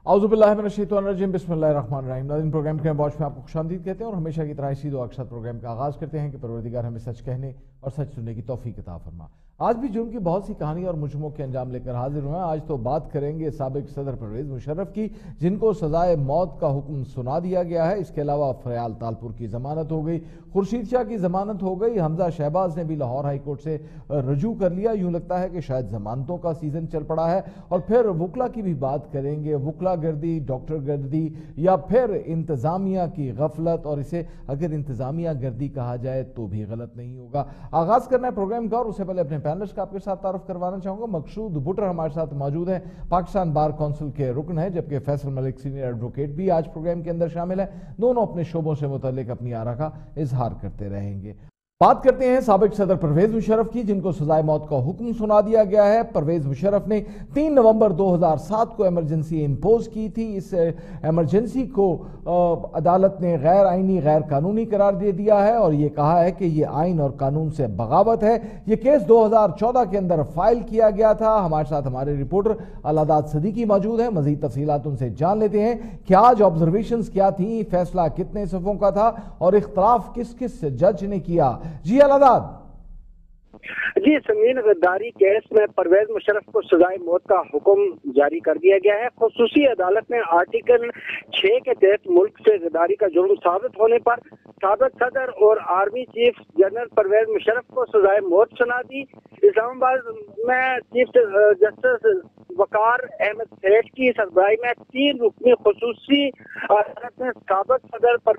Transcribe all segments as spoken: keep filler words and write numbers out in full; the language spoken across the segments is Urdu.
आउज़ु बिल्लाहि मिनश्शैतानिर्रजीम बिस्मिल्लाहिर्रहमानिर्रहीम। नाज़रीन, प्रोग्राम के वॉच में आपको खुशामदीद कहते हैं और हमेशा की तरह इसी दुआ के साथ प्रोग्राम का आगाज़ करते हैं कि परवरदिगार हमें सच कहने और सच सुनने की तौफीक अता फरमा। आज भी जुर्म की बहुत सी कहानी और मुजरिमों के अंजाम लेकर हाजिर हुए हैं। आज तो बात करेंगे साबिक सदर परवेज़ मुशर्रफ की, जिनको सजाए मौत का हुक्म सुना दिया गया है। इसके अलावा फयाल तालपुर की जमानत हो गई, खुर्शीद शाह की जमानत हो गई, हमजा शहबाज ने भी लाहौर हाई कोर्ट से रजू कर लिया। यूं लगता है कि शायद जमानतों का सीजन चल पड़ा है। और फिर वकला की भी बात करेंगे, वकला गर्दी, डॉक्टर गर्दी या फिर इंतजामिया की गफलत, और इसे अगर इंतजामिया गर्दी कहा जाए तो भी गलत नहीं होगा। आगाज करना है प्रोग्राम का और उससे पहले अपने पैनलिस्ट का आपके साथ तारुफ करवाना चाहूंगा। मकसूद बुटर हमारे साथ मौजूद है, पाकिस्तान बार काउंसिल के रुकन है, जबकि फैसल मलिक सीनियर एडवोकेट भी आज प्रोग्राम के अंदर शामिल है। दोनों अपने शोबों से मुतालिक अपनी आरा का इजहार करते रहेंगे। बात करते हैं साबिक सदर परवेज मुशर्रफ की, जिनको सजाए मौत का हुक्म सुना दिया गया है। परवेज मुशर्रफ ने तीन नवंबर दो हज़ार सात को इमरजेंसी इंपोज की थी। इस इमरजेंसी को अदालत ने गैर आइनी गैर कानूनी करार दे दिया है और ये कहा है कि ये आइन और कानून से बगावत है। ये केस दो हज़ार चौदह के अंदर फाइल किया गया था। हमारे साथ हमारे रिपोर्टर अलादाद सदीकी मौजूद है, मजीद तफसीलात उनसे जान लेते हैं कि आज ऑब्जर्वेशंस क्या थी, फैसला कितने सफ़ों का था और इख्तलाफ किस किस जज ने किया। जी अलादाद। जी, संगीन गद्दारी केस में परवेज मुशर्रफ को सजाए मौत का हुक्म जारी कर दिया गया है। खुसूसी अदालत ने आर्टिकल छह के तहत मुल्क से गद्दारी का जुर्म साबित होने पर साबिक सदर और army chief general Pervez Musharraf को सजाए मौत सुना दी। इस्लामाबाद में चीफ जस्टिस वकार अहमद सेठ की सरबराही में तीन रुकनी खुसूसी अदालत ने साबिक सदर पर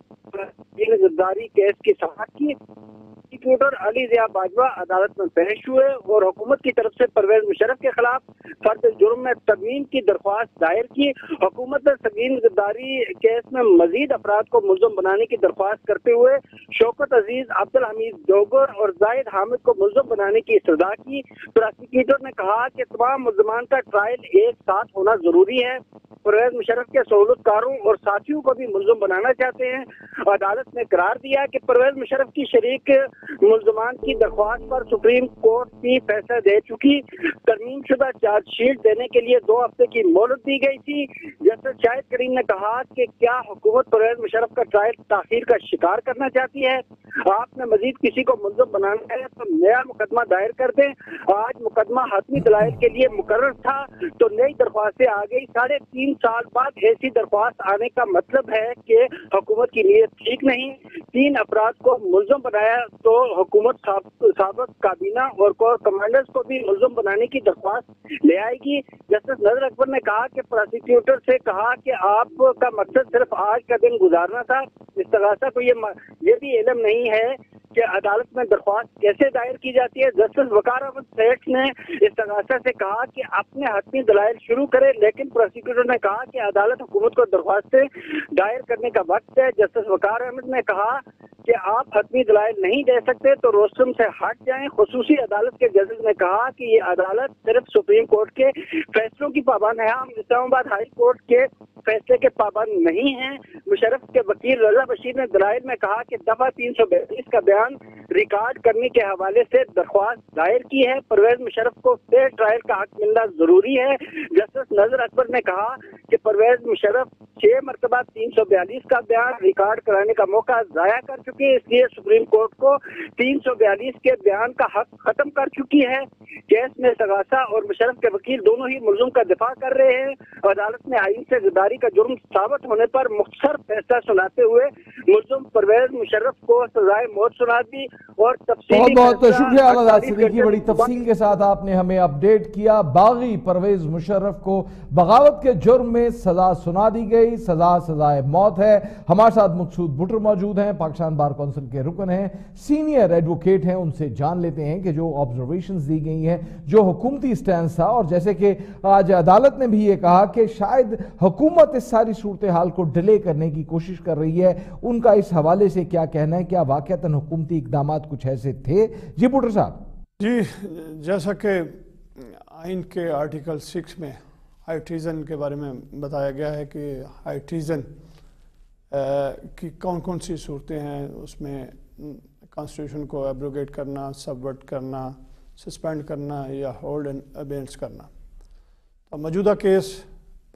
गद्दारी केस की समाअत की। प्रोसिक्यूटर अली ज़िया बाजवा अदालत में पेश हुए और हुकूमत की तरफ से परवेज मुशर्रफ के खिलाफ फर्द जुर्म में तरमीम की दरख्वास्त दायर की। हुकूमत ने संगीन गद्दारी केस में मजीद अफराद को मुल्ज़म बनाने की दरख्वास्त करते हुए शौकत अजीज, अब्दुल हमीद डोगर और जाहिद हामिद को मुल्ज़म बनाने की इस्तदा की। प्रोसिक्यूटर ने कहा कि तमाम मुल्ज़मान का ट्रायल एक साथ होना जरूरी है। परवेज मुशर्रफ के सहूलतकारों और साथियों को भी मुल्ज़म बनाना चाहते हैं। अदालत ने करार दिया कि परवेज मुशर्रफ की शरीक मुल्ज़मान की दरख्वास्त पर सुप्रीम कोर्ट भी फैसला दे चुकी। तरमीम शुदा चार्जशीट देने के लिए दो हफ्ते की मोहलत दी गई थी। जस्टिस शाहिद करीम ने कहा कि क्या हुकूमत परवेज मुशर्रफ का ट्रायल ताखीर का शिकार करना चाहती है? आपने मजीद किसी को मुल्ज़म बनाना है तो नया मुकदमा दायर कर दें। आज मुकदमा हतमी दलाइल के लिए मुकर्रर था तो नई दरख्वास्तें आ गई। साढ़े तीन साल बाद ऐसी दरख्वास्त आने का मतलब है कि हुकूमत की नीयत ठीक नहीं। तीन अफराद को मुल्ज़म बनाया तो हुकूमत साबिक काबीना और कोर कमांडर्स को भी मुल्ज़म बनाने की दरख्वास्त ले आएगी। जस्टिस नजर अकबर ने कहा कि प्रोसिक्यूटर से कहा कि आपका मकसद सिर्फ आज का दिन गुजारना था। इस्तगासा को ये ये भी इल्म नहीं है कि अदालत में दरख्वास्त कैसे दायर की जाती है। जस्टिस वकार अहमद सेठ ने इस्तगासा से कहा कि अपने हतमी दलाइल शुरू करे, लेकिन प्रोसिक्यूटर ने कहा कि अदालत हुकूमत को दरख्वास्तें दायर करने का वक्त है। जस्टिस वकार अहमद ने कहा कि आप हतमी दलाइल नहीं दे सकते तो रोस्टम से हट जाएं। खुसूसी अदालत के जजेस ने कहा कि ये अदालत सिर्फ सुप्रीम कोर्ट के फैसलों की पाबंद है, हम इस्लामाबाद हाई कोर्ट के फैसले के पाबंद नहीं हैं। मुशर्रफ के वकील रजा बशीर ने दलाइल में कहा कि दफा तीन सौ बयालीस का बयान रिकॉर्ड करने के हवाले से दरख्वास्त दायर की है। परवेज मुशर्रफ को फेयर ट्रायल का हक मिलना जरूरी है। जस्टिस नजर अकबर ने कहा कि परवेज मुशर्रफ छह मरतबा तीन सौ बयालीस का बयान रिकॉर्ड कराने का मौका जाया कर चुके, इसलिए सुप्रीम कोर्ट को तीन सौ बयालीस के बयान का हक खत्म कर चुकी है। केस में सगासा और मुशर्रफ के वकील दोनों ही मुल्ज़म का दिफा कर रहे हैं। अदालत ने आइन से गद्दारी का जुर्म साबित होने पर मुख्तसर फैसला सुनाते हुए मुल्ज़म परवेज मुशर्रफ को सजाए मौत सुना दी और बहुत बहुत शुक्रिया अलादाद सदीकी, बड़ी तफसील के साथ आपने हमें अपडेट किया। बागी परवेज मुशर्रफ को बगावत के जुर्म में सजा सुना दी गई, सजा सजाए मौत है। हमारे साथ मकसूद बुटर मौजूद हैं, पाकिस्तान बार काउंसिल के रुकन हैं, सीनियर एडवोकेट हैं। उनसे जान लेते हैं कि जो ऑब्जर्वेशंस दी गई हैं, जो हुकूमती स्टैंड था, और जैसे कि आज अदालत ने भी ये कहा कि शायद हुकूमत इस सारी सूरत हाल को डिले करने की कोशिश कर रही है, उनका इस हवाले से क्या कहना है? क्या वाकईतन हुकूमती इकदाम कुछ ऐसे थे? जी बुटर साहब। जी, जैसा कि आइन के आर्टिकल सिक्स में हाई ट्रीजन के बारे में बताया गया है कि हाई ट्रीजन की कौन कौन सी सूरतें हैं, उसमें कॉन्स्टिट्यूशन को एब्रोगेट करना, सबवर्ट करना, सस्पेंड करना या होल्ड एंड अबेंस करना। तो मौजूदा केस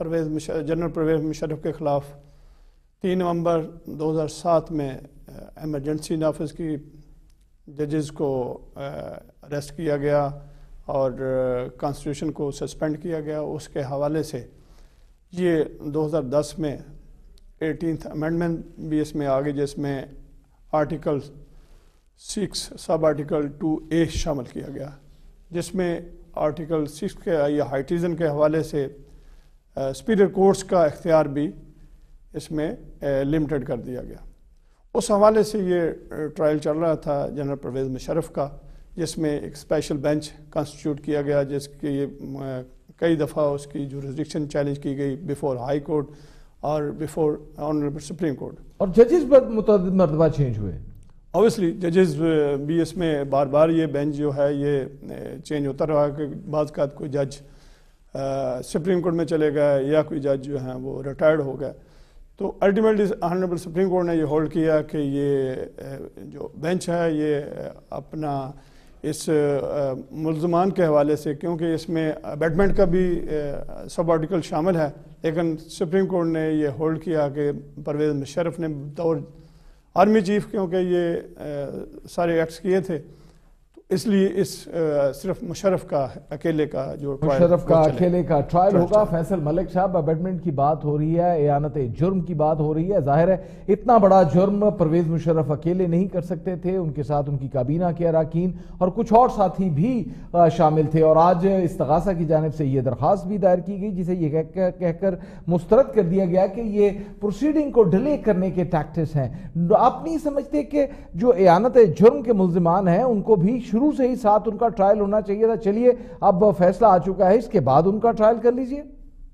پرویز جنرل پرویز مشرف کے خلاف تین نومبر دو ہزار سات میں ایمرجنسی نافذ کی، ججز کو اریسٹ کیا گیا اور کانسٹیٹیوشن کو سسپینڈ کیا گیا. اس کے حوالے سے یہ دو ہزار دس میں ایٹینتھ امینڈمنٹ بھی اس میں آگے، جس میں article six sub article two A شامل کیا گیا، جس میں آرٹیکل سکس کے یا ہائٹیزن کے حوالے سے سپیریئر کورٹس کا اختیار بھی اس میں لمیٹڈ کر دیا گیا. اس حوالے سے یہ ٹرائل چل رہا تھا جنرل پرویز مشرف کا، جس میں ایک اسپیشل بینچ کانسٹیٹیوٹ کیا گیا، جس کی کئی دفعہ اس کی جورسڈکشن چیلنج کی گئی بیفور ہائی کورٹ اور بیفور آنریبل سپریم کورٹ. اور ججز پر متعدد مرتبہ چینج ہوئے. اوبیسلی ججز بھی اس میں بار بار یہ بینچ جو ہے یہ چینج ہوتا رہا کہ بعض کا کوئی جج سپریم کورٹ میں چلے گئے یا کوئی جج جو ہیں وہ ریٹائرڈ ہو گئے. تو الٹیمیٹلی آنریبل سپریم کورٹ نے یہ ہولڈ کیا کہ یہ جو بینچ ہے یہ اپنا اس ملزمان کے حوالے سے، کیونکہ اس میں ابیٹمنٹ کا بھی سب آرٹیکل شامل ہے، لیکن سپریم کورٹ نے یہ ہولڈ کیا کہ پرویز مشرف نے بطور آرمی چیف کیونکہ یہ سارے ایکٹس کیے تھے، تو اس لیے اس صرف مشرف کا اکیلے کا جو مشرف کا اکیلے کا ٹرائل ہوگا. فیصل ملک صاحب، ابیٹمنٹ کی بات ہو رہی ہے، اعانت جرم کی بات ہو رہی ہے. ظاہر ہے اتنا بڑا جرم پرویز مشرف اکیلے نہیں کر سکتے تھے، ان کے ساتھ ان کی کابینہ کے اراکین اور کچھ اور ساتھی بھی شامل تھے. اور آج استغاثہ کی جانب سے یہ درخواست بھی دائر کی گئی جسے یہ کہہ کر مسترد کر دیا گیا کہ یہ پروسیڈنگ کو ڈیلے کرنے کے ٹیکٹس ہیں. آپ نہیں سمجھتے کہ جو اعانت جرم کے ملزمان ہیں ان کو بھی شروع سے ہی ساتھ ان کا ٹرائل ہونا چاہیے تھا؟ چلیے اب فیصلہ آ چکا ہے، اس کے بعد ان کا ٹرائل کر لیجئے.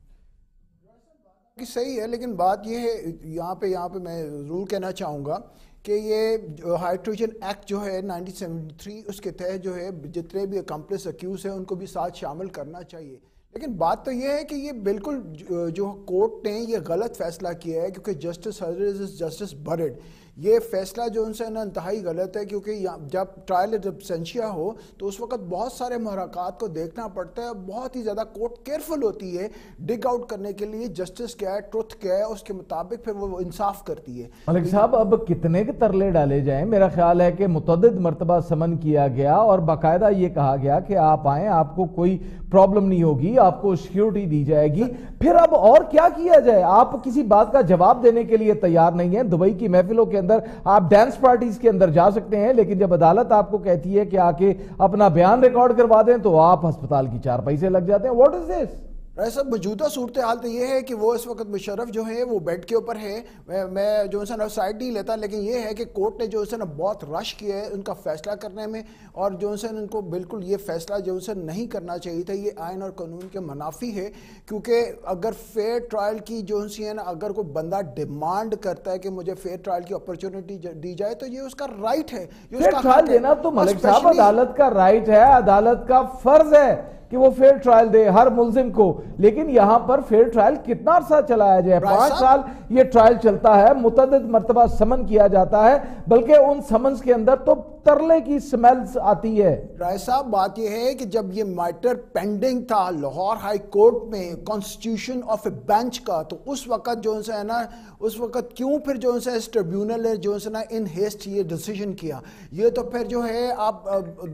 صحیح ہے، لیکن بات یہ ہے یہاں پہ یہاں پہ میں ضرور کہنا چاہوں گا کہ یہ ہائیڈروجن ایکٹ جو ہے نائنٹین سیونٹی تھری، اس کے تحت جو ہے جتنے بھی اکمپلس اکیوز ہیں ان کو بھی ساتھ شامل کرنا چاہیے. لیکن بات تو یہ ہے کہ یہ بالکل جو کورٹ نے یہ غلط فیصلہ کیا ہے، کیونکہ جسٹس ہرز جسٹس برڈ، یہ فیصلہ جو ان سے نا انتہائی غلط ہے. کیونکہ جب ٹرائل ایبسینشیا ہو تو اس وقت بہت سارے محرکات کو دیکھنا پڑتا ہے، بہت ہی زیادہ کورٹ کیئرفل ہوتی ہے ڈگ آؤٹ کرنے کے لیے جسٹس کیا ہے، ٹروتھ کیا ہے، اس کے مطابق پھر وہ انصاف کرتی ہے. ملک صاحب اب کتنے کے ترلے ڈالے جائیں؟ میرا خیال ہے کہ متعدد مرتبہ سمن کیا گیا اور باقاعدہ یہ کہا گیا کہ آپ آئیں، آپ کو کوئی پرابلم نہیں ہوگی، آپ کو سیکیورٹی دی جائے گی. پھر اب اور کیا کیا جائے؟ آپ کسی بات کا جواب دینے کے لیے تیار نہیں ہیں. دبئی کی محفلوں کے اندر آپ ڈانس پارٹیز کے اندر جا سکتے ہیں، لیکن جب عدالت آپ کو کہتی ہے کہ آ کے اپنا بیان ریکارڈ کروا دیں تو آپ ہسپتال کی چارپائی سے لگ جاتے ہیں. واٹ از دس؟ رائے صاحب، موجودہ صورتحال تو یہ ہے کہ وہ اس وقت مشرف جو ہے وہ بیڈ کے اوپر ہے. میں جو ہے نا سائڈ نہیں لیتا، لیکن یہ ہے کہ کورٹ نے جو ہے نا بہت رش کیا ہے ان کا فیصلہ کرنے میں، اور جو ہے ان کو بالکل یہ فیصلہ جو ہے نہیں کرنا چاہیے تھا. یہ آئین اور قانون کے منافی ہے، کیونکہ اگر فیئر ٹرائل کی جو ہے نا اگر کوئی بندہ ڈیمانڈ کرتا ہے کہ مجھے فیئر ٹرائل کی اپرچونٹی دی جائے تو یہ اس کا رائٹ ہے. فیئر ٹرائل دینا تو ملک صاحب عدالت کا رائٹ ہے، عدالت کا فرض ہے کہ وہ فیئر ٹرائل دے ہر ملزم کو. لیکن یہاں پر فیئر ٹرائل کتنا عرصہ چلایا جائے؟ پانچ سال یہ ٹرائل چلتا ہے، متعدد مرتبہ سمن کیا جاتا ہے، بلکہ ان سمنز کے اندر تو ترلے کی سمیلز آتی ہے. رائے صاحب، بات یہ ہے کہ جب یہ میٹر پینڈنگ تھا لاہور ہائی کورٹ میں کانسٹیٹیوشن آف اے بینچ کا، تو اس وقت جو ہے نا اس وقت کیوں پھر جو ہے اس ٹریبیونل نے جو ہے نا ان ہیسٹ یہ ڈیسیجن کیا؟ یہ تو پھر جو ہے آپ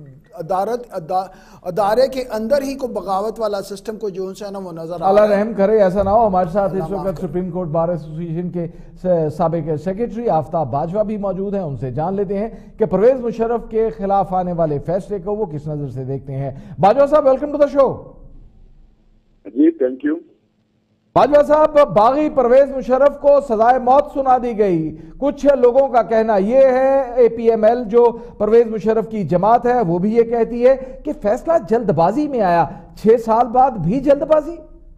عدالت ادارے کے اندر ہی کو بغاوت والا سسٹم کو جو ہے نا وہ نظر آ رہا ہے. اللہ رحم کرے ایسا نہ ہو. ہمارے ساتھ اس وقت سپریم کورٹ بار ایسوسی ایشن کے سابق سیکریٹری آفتاب باجوہ بھی موجود ہیں. ان سے جان لیتے ہیں کہ پرویز مشرف کے خلاف آنے والے فیصلے کو وہ کس نظر سے دیکھتے ہیں. باجوہ صاحب، ویلکم ٹو دا شو. جی تھینک یو. باجوہ صاحب، باغی پرویز مشرف کو سزائے موت سنا دی گئی. کچھ لوگوں کا کہنا یہ ہے، اے پی ایم ایل جو پرویز مشرف کی جماعت ہے وہ بھی یہ کہتی ہے کہ فیصلہ جلد بازی میں آیا. چھ سال بعد بھی جلد بازی؟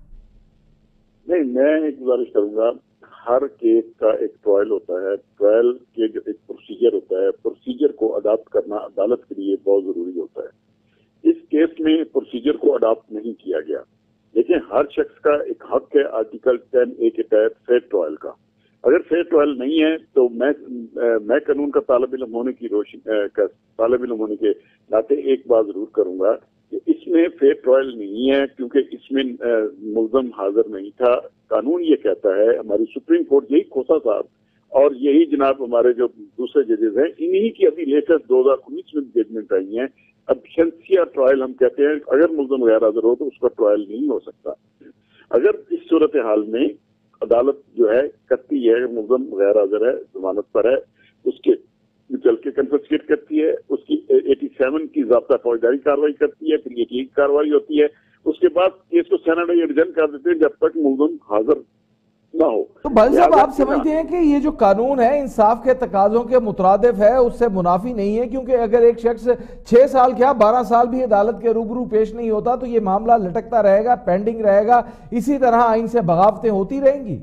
نہیں، میں ایک گزارش کروں گا، ہر کیس کا ایک ٹرائل ہوتا ہے. ٹرائل کے جو ایک پروسیجر ہوتا ہے، پروسیجر کو اڈاپٹ کرنا عدالت کے لیے بہت ضروری ہوتا ہے. اس کیس میں پروسیجر کو اڈاپٹ نہیں کیا گیا، لیکن ہر شخص کا ایک حق ہے آرٹیکل ٹین اے کے تحت فیئر ٹرائل کا. اگر فیئر ٹرائل نہیں ہے تو میں میں قانون کا طالب علم ہونے کی روشن طالب علم ہونے کے ناطے ایک بات ضرور کروں گا کہ اس میں فیئر ٹرائل نہیں ہے کیونکہ اس میں ملزم حاضر نہیں تھا. قانون یہ کہتا ہے, ہماری سپریم کورٹ یہی کھوسا صاحب اور یہی جناب ہمارے جو دوسرے ججز ہیں انہی کی ابھی لیٹسٹ دو ہزار انیس میں ججمنٹ آئی ہیں. اب شنسیہ ٹرائل ہم کہتے ہیں, اگر ملزم غیر حاضر ہو تو اس کا ٹرائل نہیں ہو سکتا. اگر اس صورتحال میں عدالت جو ہے کرتی ہے ملزم غیر حاضر ہے, ضمانت پر ہے, اس کے چل کے کنفسکیٹ کرتی ہے, اس کی ایٹی سیون کی ضابطہ فوجداری کاروائی کرتی ہے, پھر ایٹی ایٹ کاروائی ہوتی ہے, اس کے بعد کیس کو سینیٹ ایڈجن کر دیتے ہیں جب تک ملزم حاضر نہ ہو. تو بھائی صاحب آپ سمجھتے ہیں کہ یہ جو قانون ہے انصاف کے تقاضوں کے مترادف ہے, اس سے منافی نہیں ہے؟ کیونکہ اگر ایک شخص چھ سال کیا بارہ سال بھی عدالت کے روبرو پیش نہیں ہوتا تو یہ معاملہ لٹکتا رہے گا, پینڈنگ رہے گا, اسی طرح آئین سے بغاوتیں ہوتی رہیں گی.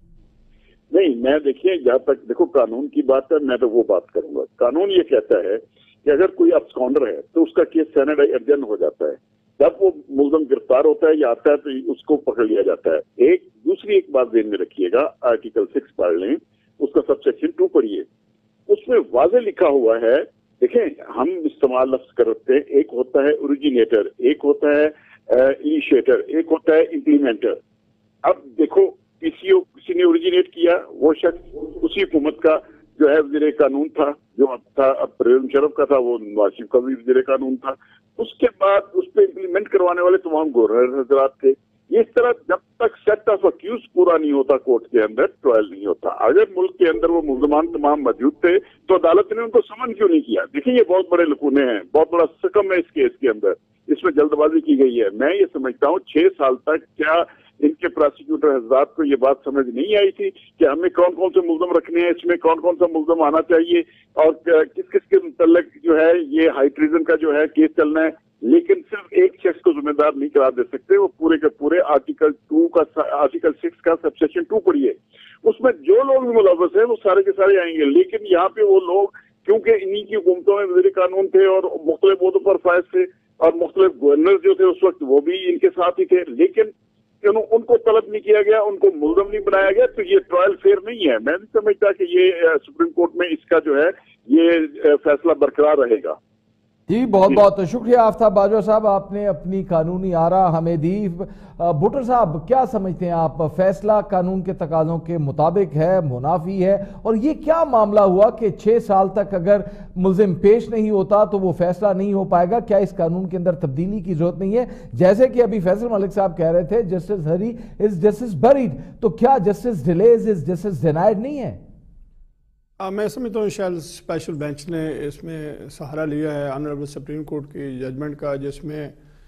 نہیں, میں دیکھیے جہاں تک دیکھو قانون کی بات ہے میں تو وہ بات کروں گا. قانون یہ کہتا ہے کہ اگر کوئی ابسکانڈر ہے تو اس کا کیس سینیٹ ایڈجن ہو جاتا ہے, جب وہ ملزم گرفتار ہوتا ہے یا آتا ہے تو اس کو پکڑ لیا جاتا ہے. ایک دوسری ایک بات ذہن میں رکھیے گا, آرٹیکل سکس پڑھ لیں, اس کا سب سیکشن ٹو پڑھیے, اس میں واضح لکھا ہوا ہے. دیکھیں ہم استعمال لفظ کرتے ہیں, ایک ہوتا ہے اوریجینیٹر, ایک ہوتا ہے انیشیٹر, ایک ہوتا ہے امپلیمنٹر. اب دیکھو کسی کسی نے اوریجینیٹ کیا, وہ شخص اسی حکومت کا جو ہے وزیر قانون تھا, جو اب تھا اب پرویز مشرف کا تھا, وہ نواز شریف کا بھی وزیر قانون تھا. اس کے بعد اس پہ امپلیمنٹ کروانے والے تمام گورنر حضرات تھے. اس طرح جب تک سیٹ آف اکیوز پورا نہیں ہوتا کورٹ کے اندر ٹرائل نہیں ہوتا. اگر ملک کے اندر وہ ملزمان تمام موجود تھے تو عدالت نے ان کو سمن کیوں نہیں کیا؟ دیکھیں یہ بہت بڑے لکونے ہیں, بہت بڑا سکم ہے اس کیس کے اندر, اس میں جلد بازی کی گئی ہے. میں یہ سمجھتا ہوں چھ سال تک کیا ان کے پراسیکیوٹر حضرات کو یہ بات سمجھ نہیں آئی تھی کہ ہمیں کون کون سے ملزم رکھنے ہیں, اس میں کون کون سا ملزم آنا چاہیے اور کس کس کے متعلق جو ہے یہ ہائی ٹریزن کا جو ہے کیس چلنا ہے. لیکن صرف ایک شخص کو ذمہ دار نہیں قرار دے سکتے, وہ پورے کے پورے آرٹیکل ٹو کا آرٹیکل سکس کا سب سیکشن ٹو پڑھیے, اس میں جو لوگ بھی ملوث ہیں وہ سارے کے سارے آئیں گے. لیکن یہاں پہ وہ لوگ کیونکہ انہی کی حکومتوں میں وزیر قانون تھے اور مختلف عہدوں پر فائز تھے اور مختلف گورنر جو تھے اس وقت وہ بھی ان کے ساتھ ہی تھے, لیکن ان کو طلب نہیں کیا گیا, ان کو ملزم نہیں بنایا گیا, تو یہ ٹرائل فیئر نہیں ہے. میں نہیں سمجھتا کہ یہ سپریم کورٹ میں اس کا جو ہے یہ فیصلہ برقرار رہے گا. جی بہت بہت شکریہ آفتاب باجوہ صاحب, آپ نے اپنی قانونی آرا ہمیں دی. بھٹر صاحب کیا سمجھتے ہیں آپ, فیصلہ قانون کے تقاضوں کے مطابق ہے, منافی ہے, اور یہ کیا معاملہ ہوا کہ چھ سال تک اگر ملزم پیش نہیں ہوتا تو وہ فیصلہ نہیں ہو پائے گا؟ کیا اس قانون کے اندر تبدیلی کی ضرورت نہیں ہے؟ جیسے کہ ابھی فیصل ملک صاحب کہہ رہے تھے justice hurry is justice buried, تو کیا justice delayed is justice denied نہیں ہے؟ میں سمجھتا ہوں شاید اسپیشل بینچ نے اس میں سہارا لیا ہے آنریبل سپریم کورٹ کی ججمنٹ کا, جس میں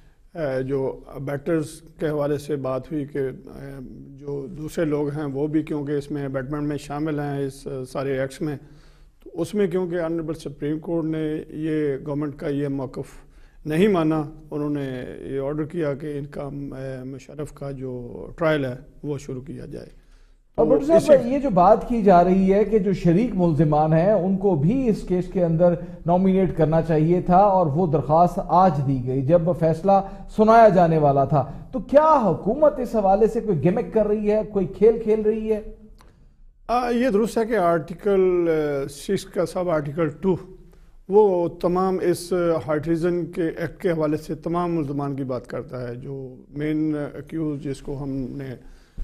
جو بیٹرز کے حوالے سے بات ہوئی کہ جو دوسرے لوگ ہیں وہ بھی کیونکہ اس میں بیٹمنٹ میں شامل ہیں اس سارے ایکٹس میں, تو اس میں کیونکہ آنریبل سپریم کورٹ نے یہ گورنمنٹ کا یہ موقف نہیں مانا, انہوں نے یہ آرڈر کیا کہ ان کا مشرف کا جو ٹرائل ہے وہ شروع کیا جائے. اور بھٹر صاحب یہ جو بات کی جا رہی ہے کہ جو شریک ملزمان ہیں ان کو بھی اس کیس کے اندر نومینیٹ کرنا چاہیے تھا, اور وہ درخواست آج دی گئی جب فیصلہ سنایا جانے والا تھا, تو کیا حکومت اس حوالے سے کوئی گیمک کر رہی ہے, کوئی کھیل کھیل رہی ہے؟ آ, یہ درست ہے کہ آرٹیکل سکس کا سب آرٹیکل ٹو وہ تمام اس ہائٹریزن کے ایکٹ کے حوالے سے تمام ملزمان کی بات کرتا ہے. جو مین ایکیوز جس کو ہم نے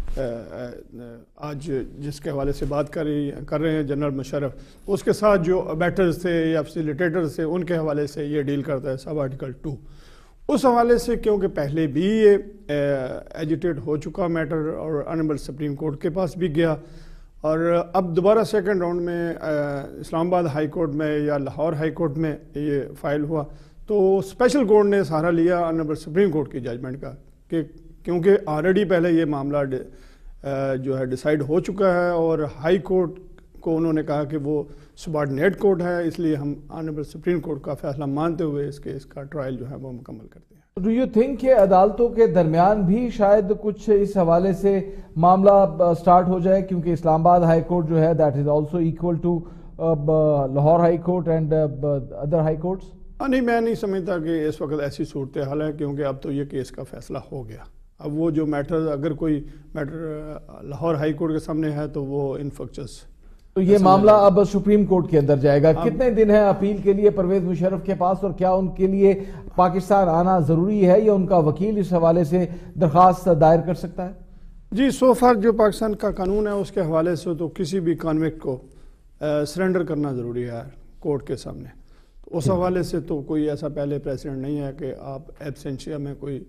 آج جس کے حوالے سے بات کر رہی کر رہے ہیں جنرل مشرف, اس کے ساتھ جو بیٹرز تھے یا فیسیلیٹیٹرز تھے ان کے حوالے سے یہ ڈیل کرتا ہے سب آرٹیکل ٹو. اس حوالے سے کیونکہ پہلے بھی یہ ایجیٹیٹ ہو چکا میٹر اور آنریبل سپریم کورٹ کے پاس بھی گیا, اور اب دوبارہ سیکنڈ راؤنڈ میں اسلام آباد ہائی کورٹ میں یا لاہور ہائی کورٹ میں یہ فائل ہوا, تو اسپیشل کورٹ نے سہارا لیا آنریبل سپریم کورٹ کی ججمنٹ کا کہ کیونکہ آلریڈی پہلے یہ معاملہ جو ہے ڈیسائیڈ ہو چکا ہے اور ہائی کورٹ کو انہوں نے کہا کہ وہ سبارڈینیٹ کورٹ ہے, اس لیے ہم آنریبل سپریم کورٹ کا فیصلہ مانتے ہوئے اس کیس کا ٹرائل جو ہے وہ مکمل کرتے ہیں. ڈو یو تھنک کہ عدالتوں کے درمیان بھی شاید کچھ اس حوالے سے معاملہ سٹارٹ ہو جائے, کیونکہ اسلام آباد ہائی کورٹ جو ہے that is also equal to Lahore high court and other high courts? نہیں, میں نہیں سمجھتا کہ اس وقت ایسی صورتحال ہے, کیونکہ اب تو یہ کیس کا فیصلہ ہو گیا. اب وہ جو میٹر اگر کوئی میٹر لاہور ہائی کورٹ کے سامنے ہے تو وہ انفکچس تو یہ معاملہ اب سپریم کورٹ کے اندر جائے گا. کتنے دن ہے اپیل کے لیے پرویز مشرف کے پاس, اور کیا ان کے لیے پاکستان آنا ضروری ہے یا ان کا وکیل اس حوالے سے درخواست دائر کر سکتا ہے؟ جی سو فار جو پاکستان کا قانون ہے اس کے حوالے سے تو کسی بھی کانوکٹ کو سرنڈر کرنا ضروری ہے کورٹ کے سامنے. تو اس حوالے سے تو کوئی ایسا پہلے پریسیڈنٹ نہیں ہے کہ آپ ایبسینشیا میں کوئی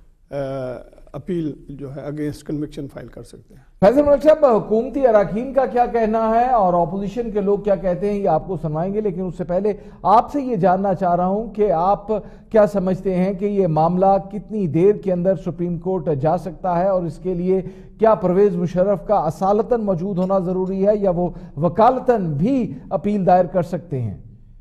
اپیل جو ہے اگینسٹ کنوکشن فائل کر سکتے ہیں. فیصل ملک صاحب, حکومتی اراکین کا کیا کہنا ہے اور اپوزیشن کے لوگ کیا کہتے ہیں یہ آپ کو سنوائیں گے, لیکن اس سے پہلے آپ سے یہ جاننا چاہ رہا ہوں کہ آپ کیا سمجھتے ہیں کہ یہ معاملہ کتنی دیر کے اندر سپریم کورٹ جا سکتا ہے, اور اس کے لیے کیا پرویز مشرف کا اصالتاً موجود ہونا ضروری ہے یا وہ وکالتاً بھی اپیل دائر کر سکتے ہیں؟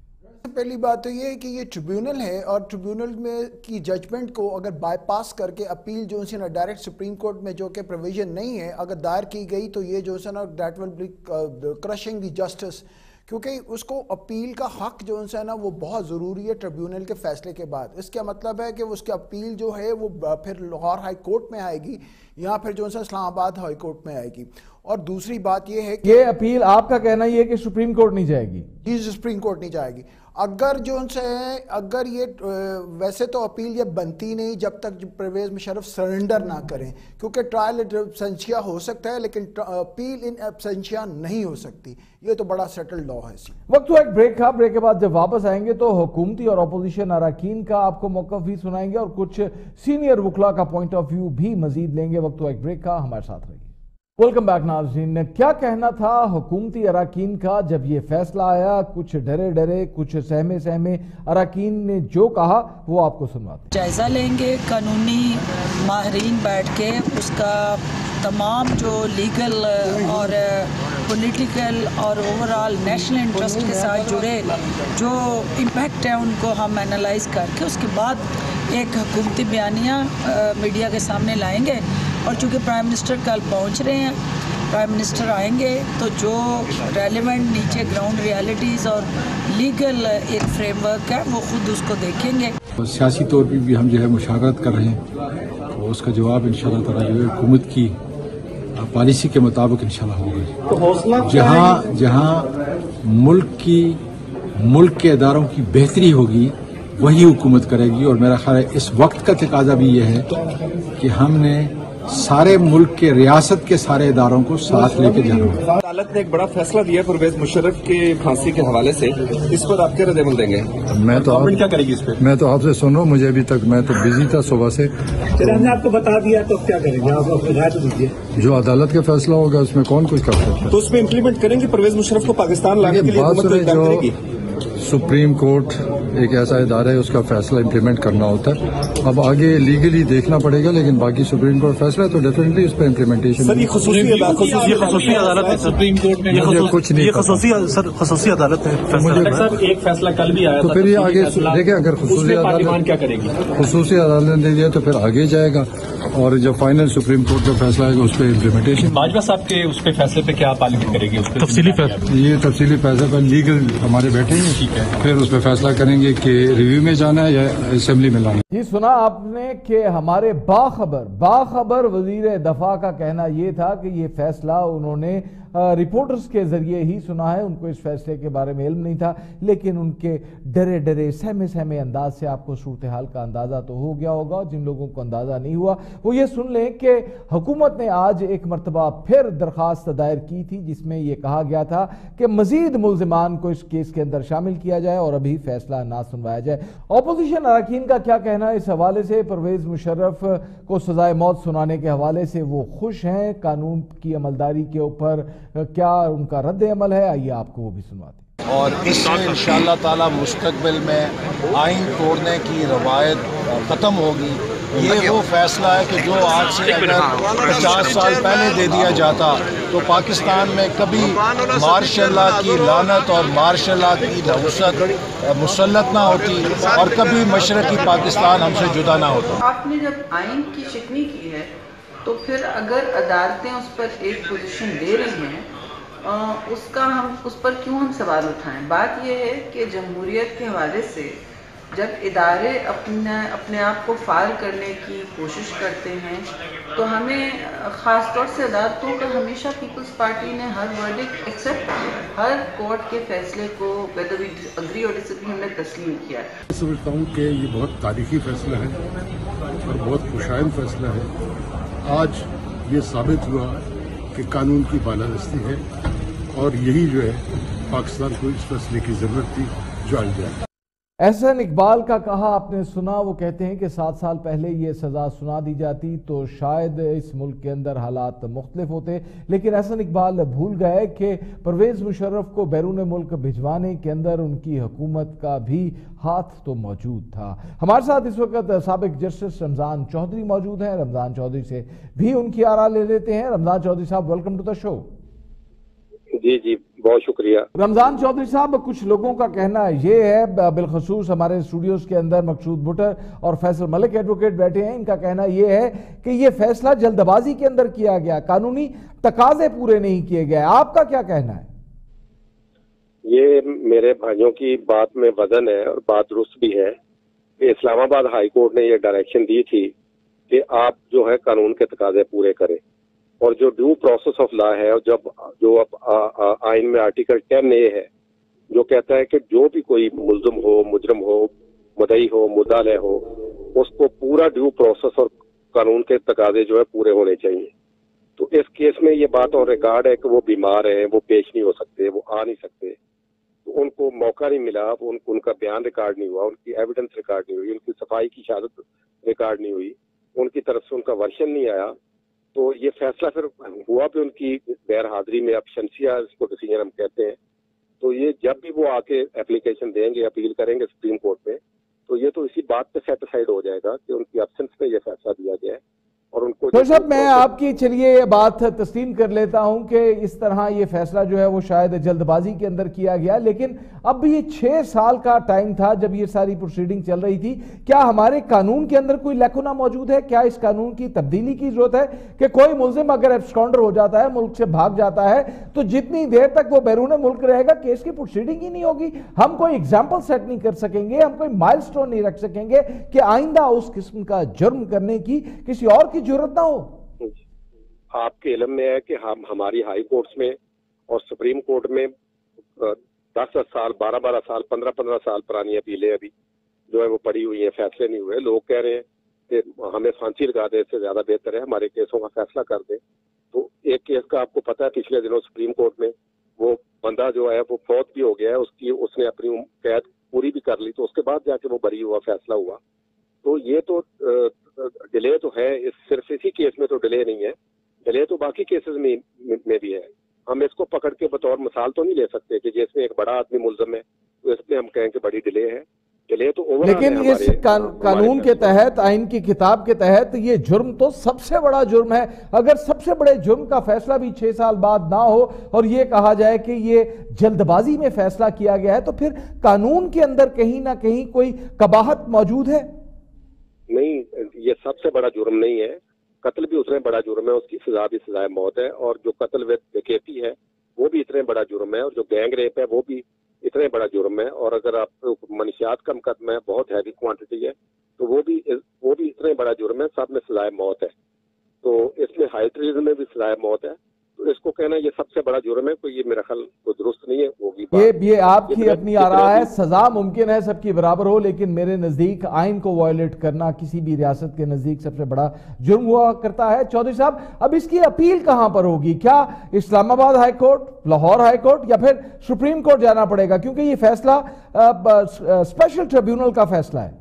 پہلی بات تو یہ ہے کہ یہ ٹریبیونل ہے, اور ٹریبیونل میں کی ججمنٹ کو اگر بائی پاس کر کے اپیل جو ہے نا ڈائریکٹ سپریم کورٹ میں جو کہ پروویژن نہیں ہے اگر دائر کی گئی تو یہ جو ہے نا that will be crushing the justice, کیونکہ اس کو اپیل کا حق جو ہے نا وہ بہت ضروری ہے ٹریبیونل کے فیصلے کے بعد. اس کا مطلب ہے کہ اس کی اپیل جو ہے وہ پھر لاہور ہائی کورٹ میں آئے گی یا پھر جو ہے اسلام آباد ہائی کورٹ میں آئے گی. اور دوسری بات یہ ہے کہ یہ اپیل آپ کا کہنا یہ ہے کہ سپریم کورٹ نہیں جائے گی؟ جی سپریم کورٹ نہیں جائے گی. اگر جو ان سے اگر یہ ویسے تو اپیل یہ بنتی نہیں جب تک پرویز مشرف سرنڈر نہ کریں, کیونکہ ٹرائل ایبسینشیا ہو سکتا ہے لیکن اپیل ان ایبسینشیا نہیں ہو سکتی. یہ تو بڑا سیٹل لا ہے. وقت تو ایک بریک تھا, بریک کے بعد جب واپس آئیں گے تو حکومتی اور اپوزیشن اراکین کا آپ کو موقف بھی سنائیں گے اور کچھ سینئر وکلا کا پوائنٹ آف ویو بھی مزید لیں گے. وقت تو ایک بریک کا, ہمارے ساتھ رہیے. ویلکم بیک ناظرین. کیا کہنا تھا حکومتی اراکین کا جب یہ فیصلہ آیا؟ کچھ ڈرے ڈرے کچھ سہمے سہمے اراکین نے جو کہا وہ آپ کو سنواتے ہیں. جائزہ لیں گے, قانونی ماہرین بیٹھ کے اس کا تمام جو لیگل اور پولیٹیکل اور اوورال نیشنل انٹرسٹ کے ساتھ جڑے جو امپیکٹ ہیں ان کو ہم اینالائز کر کے اس کے بعد ایک حکومتی بیانیہ میڈیا کے سامنے لائیں گے. اور چونکہ پرائم منسٹر کل پہنچ رہے ہیں, پرائم منسٹر آئیں گے تو جو ریلیونٹ نیچے گراؤنڈ ریالٹیز اور لیگل ایک فریم ورک ہے وہ خود اس کو دیکھیں گے. سیاسی طور پہ بھی ہم جو ہے مشاورت کر رہے ہیں تو اس کا جواب انشاءاللہ تعالی جو ہے حکومت کی پالیسی کے مطابق انشاءاللہ ہوگا. جہاں جہاں ملک کی ملک کے اداروں کی بہتری ہوگی وہی حکومت کرے گی. اور میرا خیال ہے اس وقت کا تقاضا بھی یہ ہے کہ ہم نے سارے ملک کے ریاست کے سارے اداروں کو ساتھ لے کے جانا ہے. عدالت نے ایک بڑا فیصلہ دیا پرویز مشرف کے پھانسی کے حوالے سے, اس پر آپ کیا رد عمل دیں گے؟ میں تو آپ کیا کرے گی اس پہ؟ میں تو آپ سے سن رہا ہوں, مجھے ابھی تک میں تو بزی تھا صبح سے. ہم نے آپ کو بتا دیا تو کیا کریں گے آپ؟ اپنی رائے تو دیجیے. جو عدالت کا فیصلہ ہوگا اس میں کون کچھ کر سکتا ہے. تو اس میں امپلیمنٹ کریں گے پرویز مشرف کو پاکستان لانے کے لیے حکومت کرے گی؟ سپریم کورٹ ایک ایسا ادارہ ہے, اس کا فیصلہ امپلیمنٹ کرنا ہوتا ہے. اب آگے لیگلی دیکھنا پڑے گا, لیکن باقی سپریم کورٹ فیصلہ ہے تو ڈیفینیٹلی اس پہ امپلیمنٹیشن. سر یہ خصوصی عدالت ہے سپریم کورٹ میں, مجھے کچھ نہیں, خصوصی عدالت ہے. سر ایک فیصلہ کل بھی آیا تو پھر یہ آگے دیکھیں, اگر خصوصی عدالت کیا کرے گی؟ خصوصی عدالت نے دیا تو پھر آگے جائے گا, اور جب فائنل سپریم کورٹ کا فیصلہ ہے اس پہ امپلیمنٹیشن. باجوہ صاحب کے اس پہ فیصلے پہ کیا پارلیمنٹ کرے گی؟ تفصیلی فیصلہ یہ تفصیلی فیصلہ پر لیگل ہمارے بیٹھے ہیں, پھر اس پہ فیصلہ کریں گے کہ ریویو میں جانا ہے یا اسمبلی میں لانا. جی سنا آپ نے کہ ہمارے باخبر باخبر وزیر دفاع کا کہنا یہ تھا کہ یہ فیصلہ انہوں نے رپورٹرز کے ذریعے ہی سنا ہے, ان کو اس فیصلے کے بارے میں علم نہیں تھا, لیکن ان کے ڈرے ڈرے سہمے سہمے انداز سے آپ کو صورتحال کا اندازہ تو ہو گیا ہوگا. جن لوگوں کو اندازہ نہیں ہوا وہ یہ سن لیں کہ حکومت نے آج ایک مرتبہ پھر درخواست دائر کی تھی جس میں یہ کہا گیا تھا کہ مزید ملزمان کو اس کیس کے اندر شامل کیا جائے اور ابھی فیصلہ نہ سنوایا جائے. اپوزیشن اراکین کا کیا کہنا ہے اس حوالے سے؟ پرویز مشرف کو سزائے موت سنانے کے حوالے سے وہ خوش ہیں, قانون کی عملداری کے اوپر کیا ان کا رد عمل ہے؟ آئیے آپ کو وہ بھی سنواتے ہیں. اور اس سے انشاءاللہ تعالی مستقبل میں آئین توڑنے کی روایت ختم ہوگی. یہ وہ فیصلہ ہے کہ جو آج سے اگر پچاس سال پہلے دے دیا جاتا تو پاکستان میں کبھی مارشل لا کی لعنت اور مارشل لا کی نحوست مسلط نہ ہوتی اور کبھی مشرقی پاکستان ہم سے جدا نہ ہوتا. آپ نے جب آئین کی شکنی کی ہے تو پھر اگر عدالتیں اس پر ایک پوزیشن دے رہی ہیں اس کا ہم اس پر کیوں ہم سوال اٹھائیں؟ بات یہ ہے کہ جمہوریت کے حوالے سے جب ادارے اپنا اپنے آپ کو فعال کرنے کی کوشش کرتے ہیں تو ہمیں خاص طور سے عدالتوں کا ہمیشہ پیپلز پارٹی نے ہر ورڈکٹ ایکسیپٹ کیا، ہر کورٹ کے فیصلے کو whether we agree or disagree ہم نے تسلیم کیا ہے۔ میں سمجھتا ہوں کہ یہ بہت تاریخی فیصلہ ہے اور بہت خوشائن فیصلہ ہے۔ آج یہ ثابت ہوا کہ قانون کی بالادستی ہے اور یہی جو ہے پاکستان کو اس فیصلے کی ضرورت تھی جو آج جائے۔ احسن اقبال کا کہا آپ نے سنا، وہ کہتے ہیں کہ سات سال پہلے یہ سزا سنا دی جاتی تو شاید اس ملک کے اندر حالات مختلف ہوتے، لیکن احسن اقبال بھول گئے کہ پرویز مشرف کو بیرون ملک بھجوانے کے اندر ان کی حکومت کا بھی ہاتھ تو موجود تھا۔ ہمارے ساتھ اس وقت سابق جسٹس رمضان چودھری موجود ہیں، رمضان چودھری سے بھی ان کی آراء لے لیتے ہیں۔ رمضان چودھری صاحب، ویلکم ٹو دا شو۔ جی جی بہت شکریہ۔ رمضان چودھری صاحب، کچھ لوگوں کا کہنا یہ ہے، بالخصوص ہمارے اسٹوڈیوز کے اندر مقصود بٹر اور فیصل ملک ایڈوکیٹ بیٹھے ہیں، ان کا کہنا یہ ہے کہ یہ فیصلہ جلد بازی کے اندر کیا گیا، قانونی تقاضے پورے نہیں کیے گئے۔ آپ کا کیا کہنا ہے؟ یہ میرے بھائیوں کی بات میں وزن ہے اور بات درست بھی ہے کہ اسلام آباد ہائی کورٹ نے یہ ڈائریکشن دی تھی کہ آپ جو ہے قانون کے تقاضے پورے کریں، اور جو ڈیو پروسیس آف لا ہے، اور جب جو اب آئین میں آرٹیکل ٹین اے ہے جو کہتا ہے کہ جو بھی کوئی ملزم ہو، مجرم ہو، مدعی ہو، مدعا ہو، اس کو پورا ڈیو پروسیس اور قانون کے تقاضے جو ہے پورے ہونے چاہیے۔ تو اس کیس میں یہ بات اور ریکارڈ ہے کہ وہ بیمار ہیں، وہ پیش نہیں ہو سکتے، وہ آ نہیں سکتے، تو ان کو موقع نہیں ملا، ان کو ان کا بیان ریکارڈ نہیں ہوا، ان کی ایویڈنس ریکارڈ نہیں ہوئی، ان کی صفائی کی شہادت ریکارڈ نہیں ہوئی، ان کی طرف سے ان کا ورشن نہیں آیا، تو یہ فیصلہ پھر ہوا بھی ان کی غیر حاضری میں، ابشنسیا اس کو ڈیسیجن ہم کہتے ہیں۔ تو یہ جب بھی وہ آ کے اپلیکیشن دیں گے، اپیل کریں گے سپریم کورٹ میں، تو یہ تو اسی بات پہ سیٹسفائیڈ ہو جائے گا کہ ان کی ایبسنس میں یہ فیصلہ دیا گیا ہے۔ اور ان کو صاحب، میں آپ کی چلیے یہ بات تسلیم کر لیتا ہوں کہ اس طرح یہ فیصلہ جو ہے وہ شاید جلد بازی کے اندر کیا گیا، لیکن اب یہ چھ سال کا ٹائم تھا جب یہ ساری پروسیڈنگ چل رہی تھی۔ کیا ہمارے قانون کے اندر کوئی لیکونا موجود ہے؟ کیا اس قانون کی تبدیلی کی ضرورت ہے کہ کوئی ملزم اگر ایبسکانڈر ہو جاتا ہے، ملک سے بھاگ جاتا ہے، تو جتنی دیر تک وہ بیرون ملک رہے گا کیس کی پروسیڈنگ ہی نہیں ہوگی؟ ہم کوئی اگزامپل سیٹ نہیں کر سکیں گے، ہم کوئی مائل سٹون نہیں رکھ سکیں گے کہ آئندہ اس قسم کا جرم کرنے کی کسی اور کی ضرورت نہ ہو؟ آپ کے علم میں ہے کہ ہم ہماری ہائی کورٹس میں اور سپریم کورٹ میں دس دس سال، بارہ بارہ سال، پندرہ پندرہ سال پرانی اپیلیں ابھی جو ہے وہ پڑی ہوئی ہیں، فیصلے نہیں ہوئے۔ لوگ کہہ رہے ہیں کہ ہمیں پھانسی لگا دے، اس سے زیادہ بہتر ہے ہمارے کیسوں کا فیصلہ کر دیں۔ تو ایک کیس کا آپ کو پتہ ہے پچھلے دنوں سپریم کورٹ میں وہ بندہ جو ہے وہ فوت بھی ہو گیا ہے، اس کی اس نے اپنی قید پوری بھی کر لی، تو اس کے بعد جا کے وہ بری ہوا، فیصلہ ہوا۔ تو یہ تو ڈیلے تو ہے، صرف اسی کیس میں تو ڈیلے نہیں ہے، ڈیلے تو باقی کیسز میں میں بھی ہے۔ ہم اس کو پکڑ کے بطور مثال تو نہیں لے سکتے کہ جس میں ایک بڑا آدمی ملزم ہے تو اس میں ہم کہیں کہ بڑی ڈیلے ہے، ڈیلے تو اوور لیکن اس قانون کے تحت، آئین کی کتاب کے تحت یہ جرم تو سب سے بڑا جرم ہے۔ اگر سب سے بڑے جرم کا فیصلہ بھی چھ سال بعد نہ ہو اور یہ کہا جائے کہ یہ جلد بازی میں فیصلہ کیا گیا ہے، تو پھر قانون کے اندر کہیں نہ کہیں کوئی قباحت موجود ہے؟ نہیں، یہ سب سے بڑا جرم نہیں ہے، قتل بھی اتنا بڑا جرم ہے، اس کی سزا بھی سزائے موت ہے، اور جو قتل وکیفی ہے وہ بھی اتنا بڑا جرم ہے، اور جو گینگ ریپ ہے وہ بھی اتنا بڑا جرم ہے، اور اگر آپ منشیات کا مقدمہ ہے، بہت ہیوی کوانٹٹی ہے، تو وہ بھی وہ بھی اتنا بڑا جرم ہے، سب میں سزائے موت ہے۔ تو اس میں ہائی ٹریزن میں بھی سزائے موت ہے، تو اس کو کہنا یہ سب سے بڑا جرم ہے، کوئی یہ میرا خیال کو درست نہیں ہے ہوگی۔ یہ یہ آپ کی اپنی آراء ہے، سزا ممکن ہے سب کی برابر ہو، لیکن میرے نزدیک آئین کو وائلیٹ کرنا کسی بھی ریاست کے نزدیک سب سے بڑا جرم ہوا کرتا ہے۔ چودھری صاحب، اب اس کی اپیل کہاں پر ہوگی؟ کیا Islamabad high court, Lahore high court, یا پھر سپریم کورٹ جانا پڑے گا؟ کیونکہ یہ فیصلہ اسپیشل ٹریبیونل کا فیصلہ ہے۔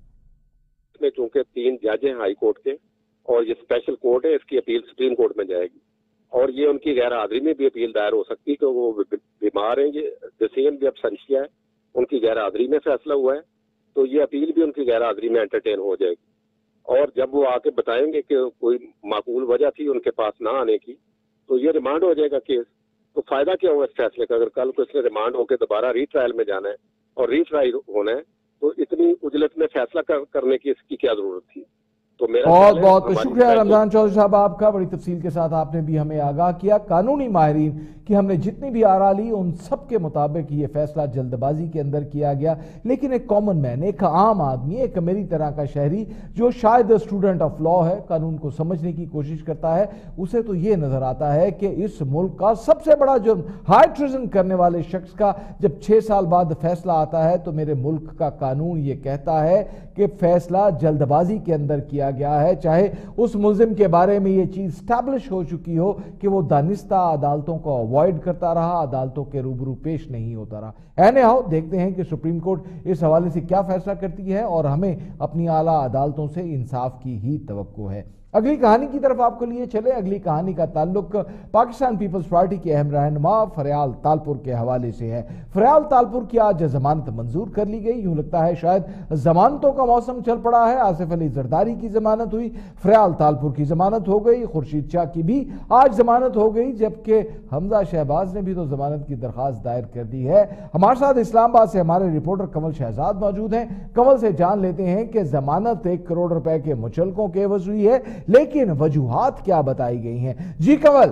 اس میں چونکہ تین جج ہیں ہائی کورٹ کے اور یہ اسپیشل کورٹ ہے، اس کی اپیل سپریم کورٹ میں جائے گی، اور یہ ان کی غیر حاضری میں بھی اپیل دائر ہو سکتی ہے کہ وہ بیمار ہیں، یہ ڈیسیژن بھی اب سنشیا ہے، ان کی غیر حاضری میں فیصلہ ہوا ہے، تو یہ اپیل بھی ان کی غیر حاضری میں انٹرٹین ہو جائے گی، اور جب وہ آ کے بتائیں گے کہ کوئی معقول وجہ تھی ان کے پاس نہ آنے کی، تو یہ ریمانڈ ہو جائے گا کیس۔ تو فائدہ کیا ہوا اس فیصلے کا؟ اگر کل کو اس نے ریمانڈ ہو کے دوبارہ ری ٹرائل میں جانا ہے اور ری ٹرائی ہونا ہے، تو اتنی اجلت میں فیصلہ کرنے کی اس کی کیا ضرورت تھی؟ تو میرا بہت بہت شکریہ رمضان چودھری صاحب آپ کا، بڑی تفصیل کے ساتھ آپ نے بھی ہمیں آگاہ کیا۔ قانونی ماہرین کہ ہم نے جتنی بھی آرا لی ان سب کے مطابق یہ فیصلہ جلد بازی کے اندر کیا گیا، لیکن ایک کامن مین، ایک عام آدمی، ایک میری طرح کا شہری جو شاید اسٹوڈنٹ آف لا ہے، قانون کو سمجھنے کی کوشش کرتا ہے، اسے تو یہ نظر آتا ہے کہ اس ملک کا سب سے بڑا جرم ہائی ٹریزن کرنے والے شخص کا جب چھ سال بعد فیصلہ آتا ہے تو میرے ملک کا قانون یہ کہتا ہے کہ فیصلہ جلد بازی کے اندر کیا گیا ہے، چاہے اس ملزم کے بارے میں یہ چیز اسٹیبلش ہو چکی ہو کہ وہ دانستہ عدالتوں کو اوائڈ کرتا رہا، عدالتوں کے روبرو پیش نہیں ہوتا رہا۔ اینی ہاؤ دیکھتے ہیں کہ سپریم کورٹ اس حوالے سے کیا فیصلہ کرتی ہے، اور ہمیں اپنی اعلیٰ عدالتوں سے انصاف کی ہی توقع ہے۔ اگلی کہانی کی طرف آپ کو لیے چلے۔ اگلی کہانی کا تعلق پاکستان پیپلز پارٹی کے اہم رہنما فریال تالپور کے حوالے سے ہے۔ فریال تالپور کی آج ضمانت منظور کر لی گئی، یوں لگتا ہے شاید ضمانتوں کا موسم چل پڑا ہے۔ آصف علی زرداری کی ضمانت ہوئی، فریال تالپور کی ضمانت ہو گئی، خورشید شاہ کی بھی آج ضمانت ہو گئی، جبکہ حمزہ شہباز نے بھی تو ضمانت کی درخواست دائر کر دی ہے۔ ہمارے ساتھ اسلام آباد سے ہمارے رپورٹر کمل شہزاد موجود ہیں۔ کمل سے جان لیتے ہیں کہ ضمانت ایک کروڑ روپے کے مچلقوں کے عوض ہوئی ہے، لیکن وجوہات کیا بتائی گئی ہیں؟ جی کمل۔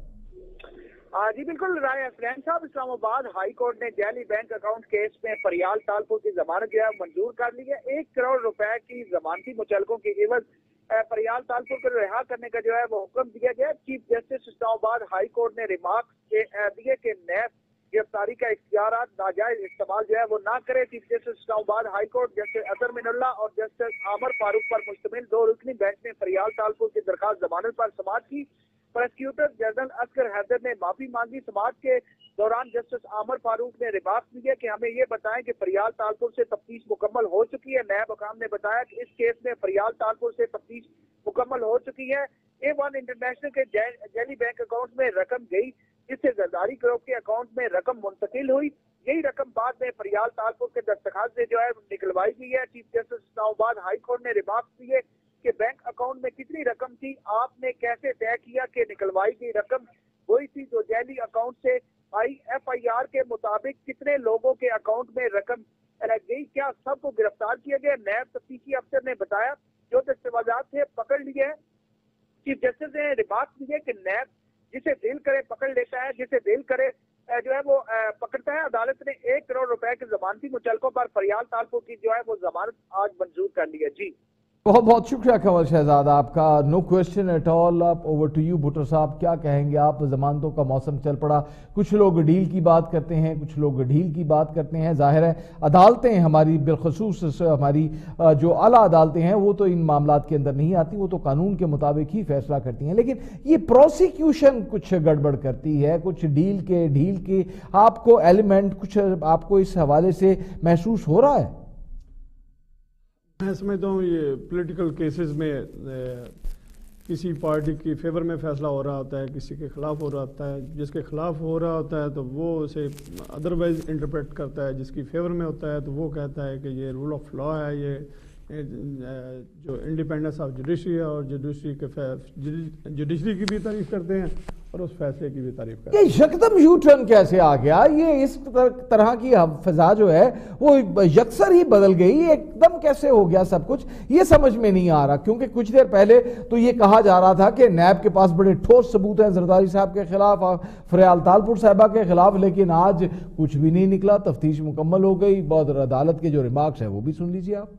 جی بالکل رائے حسنین صاحب، اسلام آباد ہائی کورٹ نے جعلی بینک اکاؤنٹ کیس میں فریال تالپور کی ضمانت جو ہے منظور کر لی ہے۔ ایک کروڑ روپے کی ضمانتی مچلقوں کی عوض فریال تالپور کو رہا کرنے کا جو ہے وہ حکم دیا گیا۔ چیف جسٹس اسلام آباد ہائی کورٹ نے ریمارکس دیے کہ نیب گرفتاری کا اختیارات ناجائز استعمال جو ہے وہ نہ کرے۔ چیف جسٹس اسلام آباد ہائی کورٹ جسٹس اظہر من اللہ اور جسٹس عامر فاروق پر مشتمل دو رکنی بینچ نے فریال تالپور کی درخواست ضمانت پر سماعت کی۔ پروسیکیوٹر جنرل اصغر حیدر نے معافی مانگی۔ سماعت کے دوران جسٹس عامر فاروق نے ریمارکس دیے کہ ہمیں یہ بتائیں کہ فریال تالپور سے تفتیش مکمل ہو چکی ہے۔ نیب حکام نے بتایا کہ اس کیس میں فریال تالپور سے تفتیش مکمل ہو چکی ہے۔ اے ون انٹرنیشنل کے جعلی بینک اکاؤنٹ میں رقم گئی، جس سے زرداری گروپ کے اکاؤنٹ میں رقم منتقل ہوئی۔ یہی رقم بعد میں فریال تالپور کے دستخط سے جو ہے نکلوائی گئی ہے۔ چیف جسٹس اسلام آباد ہائی کورٹ نے ریمارکس دیے کہ بینک اکاؤنٹ میں کتنی رقم تھی، آپ نے کیسے طے کیا کہ نکلوائی گئی رقم وہی تھی جو جعلی اکاؤنٹ سے آئی ایف آئی آر کے مطابق کتنے لوگوں کے اکاؤنٹ میں رقم گئی، کیا سب کو گرفتار کیا گیا؟ نیب تفتیشی افسر نے بتایا جو دستاویزات تھے پکڑ لیے ہیں۔ چیف جسٹس نے ریمارکس دیے کہ نیب جسے دل کرے پکڑ لیتا ہے، جسے دل کرے جو ہے وہ پکڑتا ہے۔ عدالت نے ایک کروڑ روپے کے ضمانتی مچلقوں پر فریال تالپور کی جو ہے وہ ضمانت آج منظور کر لی ہے۔ جی بہت بہت شکریہ کمل شہزاد آپ کا۔ No question at all, over to you Bhutto صاحب، کیا کہیں گے آپ؟ ضمانتوں کا موسم چل پڑا، کچھ لوگ ڈیل کی بات کرتے ہیں، کچھ لوگ ڈھیل کی بات کرتے ہیں۔ ظاہر ہے عدالتیں ہماری بالخصوص ہماری جو اعلیٰ عدالتیں ہیں وہ تو ان معاملات کے اندر نہیں آتی، وہ تو قانون کے مطابق ہی فیصلہ کرتی ہیں، لیکن یہ پروسیکیوشن کچھ گڑبڑ کرتی ہے، کچھ ڈیل کے ڈھیل کے آپ کو ایلیمنٹ کچھ آپ کو اس حوالے سے محسوس ہو رہا ہے؟ میں سمجھتا ہوں یہ پولیٹیکل کیسز میں کسی پارٹی کی فیور میں فیصلہ ہو رہا ہوتا ہے، کسی کے خلاف ہو رہا ہوتا ہے۔ جس کے خلاف ہو رہا ہوتا ہے تو وہ اسے ادروائز انٹرپریٹ کرتا ہے، جس کی فیور میں ہوتا ہے تو وہ کہتا ہے کہ یہ رول آف لا ہے، یہ جو انڈیپینڈنس آف جوڈیشری ہے، اور جوڈیشری کے جوڈیشری کی بھی تعریف کرتے ہیں اور اس فیصلے کی بھی تعریف کرتے ہیں۔ یہ یکدم یو ٹرن کیسے آ گیا؟ یہ اس طرح کی فضا جو ہے وہ یکسر ہی بدل گئی، ایک دم کیسے ہو گیا سب کچھ؟ یہ سمجھ میں نہیں آ رہا، کیونکہ کچھ دیر پہلے تو یہ کہا جا رہا تھا کہ نیب کے پاس بڑے ٹھوس ثبوت ہیں زرداری صاحب کے خلاف، فریال تالپور صاحبہ کے خلاف، لیکن آج کچھ بھی نہیں نکلا، تفتیش مکمل ہو گئی۔ بہت عدالت کے جو ریمارکس ہیں وہ بھی سن لیجیے آپ۔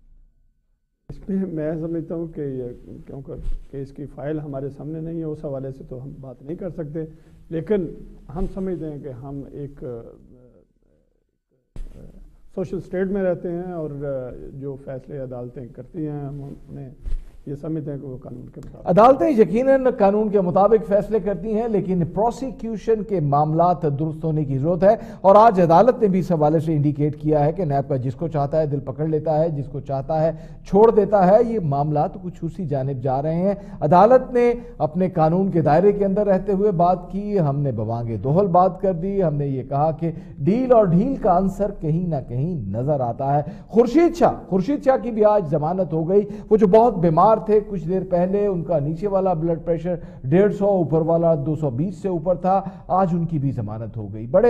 اس میں میں سمجھتا ہوں کہ یہ کیونکہ کیس کی فائل ہمارے سامنے نہیں ہے، اس حوالے سے تو ہم بات نہیں کر سکتے، لیکن ہم سمجھتے ہیں کہ ہم ایک سوشل اسٹیٹ میں رہتے ہیں اور جو فیصلے عدالتیں کرتی ہیں ہم انہیں یہ سمجھتے ہیں کہ وہ قانون کے مطابق۔ عدالتیں یقیناً قانون کے مطابق فیصلے کرتی ہیں، لیکن پروسیکیوشن کے معاملات درست ہونے کی ضرورت ہے، اور آج عدالت نے بھی اس حوالے سے انڈیکیٹ کیا ہے کہ نیب کا جس کو چاہتا ہے دل پکڑ لیتا ہے، جس کو چاہتا ہے چھوڑ دیتا ہے۔ یہ معاملات کچھ اسی جانب جا رہے ہیں۔ عدالت نے اپنے قانون کے دائرے کے اندر رہتے ہوئے بات کی، ہم نے بوانگ دوہل بات کر دی، ہم نے یہ کہا کہ ڈیل اور ڈھیل کا عنصر کہیں نہ کہیں نظر آتا ہے۔ خورشید شاہ خورشید شاہ کی بھی آج ضمانت ہو گئی، وہ جو بہت بیمار बीमार थे कुछ देर पहले, उनका नीचे वाला ब्लड प्रेशर डेढ़ सौ, ऊपर वाला दो सौ बीस से ऊपर था, आज उनकी भी जमानत हो गई। बड़े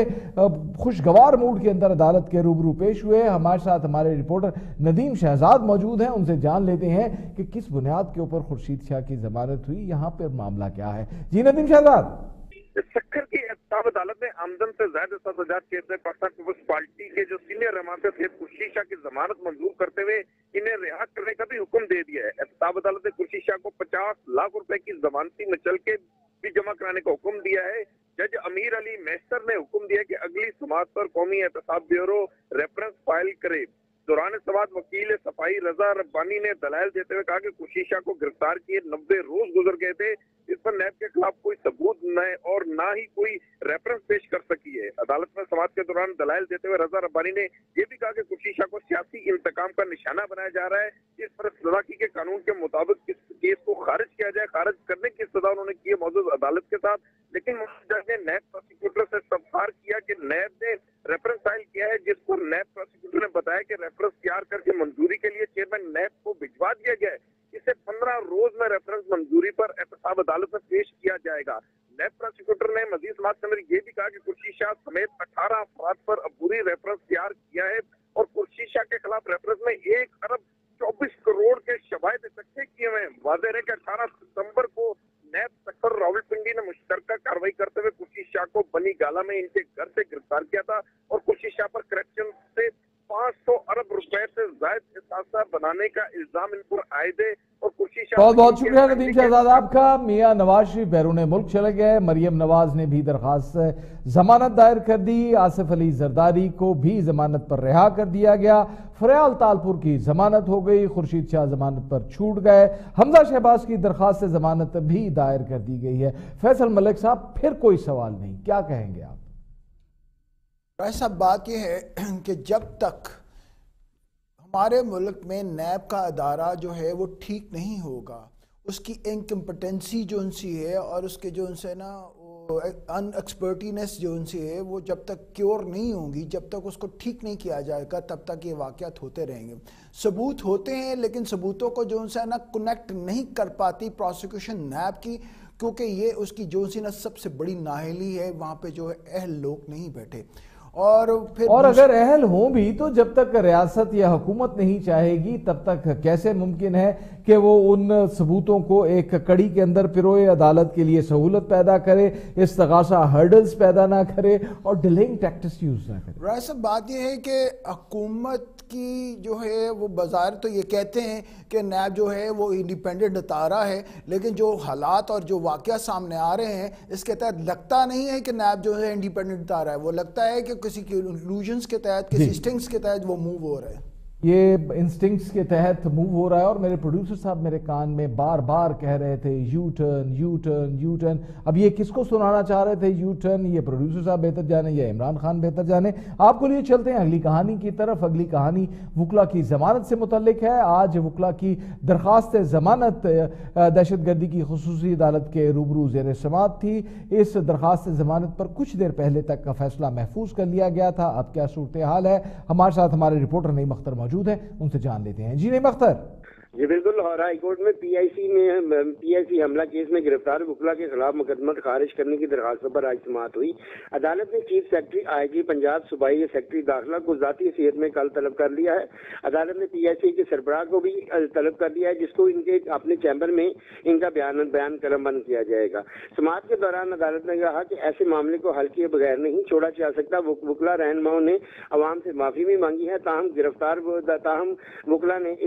खुशगवार मूड के अंदर अदालत के रूबरू पेश हुए। हमारे साथ हमारे रिपोर्टर नदीम शहजाद मौजूद हैं, उनसे जान लेते हैं कि किस बुनियाद के ऊपर खुर्शीद शाह की जमानत हुई, यहाँ पर मामला क्या है। जी नदीम शहजाद। सक्खर की एहतसाब अदालत ने आमदन से ज्यादा सजात केस में पाकिस्तान पीपल्स पार्टी के जो सीनियर रहमान थे खुर्शीद शाह की जमानत मंजूर करते हुए इन्हें रिहा करने का भी हुक्म दे दिया है। एहतसाब अदालत ने खुर्शीद शाह को पचास लाख रुपए की जमानती मचल के भी जमा कराने का हुक्म दिया है। जज अमीर अली मेस्तर ने हुक्म दिया कि अगली समात पर कौमी एहतसाब ब्यूरो रेफरेंस फाइल करे। दौरान समात वकील सफाई रजा रब्बानी ने दलाइल देते हुए कहा कि खुर्शीद शाह को गिरफ्तार किए नब्बे रोज गुजर गए थे, इस पर नैब के खिलाफ कोई सबूत न और ना ही कोई रेफरेंस पेश कर सकी है। अदालत में समात के दौरान दलाइल देते हुए रजा रब्बानी ने यह भी कहा कि खुर्शीद शाह को सियासी इंतकाम का निशाना बनाया जा रहा है, इस पर सलाखी के कानून के मुताबिक इस केस को खारिज किया जाए। खारिज करने की सजा उन्होंने की है मौजूद अदालत के साथ, लेकिन जज ने नैब प्रोसिक्यूटर से इस्तफसार किया कि नैब ने रेफरेंस फाइल किया है, जिस पर नैब प्रोसिक्यूटर ने बताया कि रेफरेंस तैयार करके मंजूरी के लिए चेयरमैन नैब को भिजवा दिया गया है। इसे पंद्रह रोज में रेफरेंस मंजूरी पर एहतसाब अदालत में पेश किया जाएगा। नैब प्रोसिक्यूटर ने मजीद समात के अंदर ये भी कहा कि खुर्शीद शाह समेत अठारह अफराद पर अबूरी रेफरेंस तैयार किया है और खुर्शीद शाह के खिलाफ रेफरेंस में एक अरब चौबीस करोड़ के शवाहिद इकट्ठे किए हुए हैं। वाज़ेह है कि अठारह सितंबर को नैब सेक्टर रावलपिंडी ने मुश्तरका कार्रवाई करते हुए खुर्शीद शाह को बनी गाला में इनके घर से गिरफ्तार किया था और खुर्शीद शाह पर करप्शन से पाँच सौ अरब रुपए से ज्यादा असासा बनाने का इल्जाम इन पर आयद है और खुर्शीद शाह। बहुत बहुत शुक्रिया नदीम शहजाद आपका। मियां नवाज शरीफ बैरून मुल्क चले गए, मरियम नवाज ने भी दरखास्त जमानत दायर कर दी, आसिफ अली जरदारी को भी जमानत पर रिहा कर दिया गया, फरियाल तालपुर की जमानत हो गई, खुर्शीद शाह जमानत पर छूट गए, हमजा शहबाज की दरखास्त से जमानत भी दायर कर दी गई है। फैसल मलिक साहब, फिर कोई सवाल नहीं, क्या कहेंगे आप? ऐसा बात यह है कि जब तक हमारे मुल्क में नैब का अदारा जो है वो ठीक नहीं होगा, उसकी इनकम्पिटेंसी जो उनसी है और उसके जो उनसे ना अनएक्सपर्टीनेस जो उनसे है वो जब तक क्योर नहीं होंगी, जब तक उसको ठीक नहीं किया जाएगा, तब तक ये वाक़यात होते रहेंगे। सबूत होते हैं लेकिन सबूतों को जो उनसे ना कनेक्ट नहीं कर पाती प्रोसिक्यूशन नैब की, क्योंकि ये उसकी जो सी ना सबसे बड़ी नाअहली है, वहाँ पे जो है अहल लोग नहीं बैठे। और फिर और अगर अहल हो भी तो जब तक रियासत या हुकूमत नहीं चाहेगी तब तक कैसे मुमकिन है कि वो उन सबूतों को एक कड़ी के अंदर पिरोए, अदालत के लिए सहूलत पैदा करे, इस्तगासा हर्डल्स पैदा ना करे और डिलेइंग टैक्टिक्स यूज ना करे। राय साहब, बात यह है कि हुकूमत की जो है वो बाजार तो ये कहते हैं कि नैब जो है वो इंडिपेंडेंट अदारा है, लेकिन जो हालात और जो वाक़या सामने आ रहे हैं इसके तहत लगता नहीं है कि नैब जो है इंडिपेंडेंट अदारा है। वो लगता है कि किसी के इल्यूजन्स के तहत, किसी स्टिंग्स के तहत वो मूव हो रहे हैं। ये इंस्टिंक्ट्स के तहत मूव हो रहा है और मेरे प्रोड्यूसर साहब मेरे कान में बार बार कह रहे थे U turn U turn U turn. अब ये किसको सुनाना चाह रहे थे यू टर्न, ये प्रोड्यूसर साहब बेहतर जाने या इमरान खान बेहतर जाने। आपको लिए चलते हैं अगली कहानी की तरफ। अगली कहानी वकला की जमानत से मुतल्लिक है। आज वकला की दरख्वास्त जमानत दहशत गर्दी की खुसूसी अदालत के रूबरू ज़ेर समाअत थी। इस दरख्वास्त जमानत पर कुछ देर पहले तक का फैसला महफूज कर लिया गया था। अब क्या सूरत हाल है, हमारे साथ हमारे रिपोर्टर नईम अख्तर मौजूद है, उनसे जान लेते हैं। जी नईम अख्तर। जी बिल्कुल, लाहौर हाई कोर्ट में पीआईसी में पीआईसी हमला केस में गिरफ्तार वकला के खिलाफ मुकदमा खारिज करने की दरखास्त पर आज समाअत हुई। अदालत ने चीफ सेक्रेटरी आईजी पंजाब, सूबाई सेक्रेटरी दाखिला को ज़ाती हैसियत में कल तलब कर लिया है। अदालत ने पीआईसी के सरबराह को भी तलब कर लिया है, जिसको इनके अपने चैम्बर में इनका बयान बयान कलमबंद किया जाएगा। समाअत के दौरान अदालत ने कहा कि ऐसे मामले को हल किए बगैर नहीं छोड़ा जा सकता। वकला रहनुमाओं ने अवाम से माफी भी मांगी है, ताहम गिरफ्तार ताहम वकला ने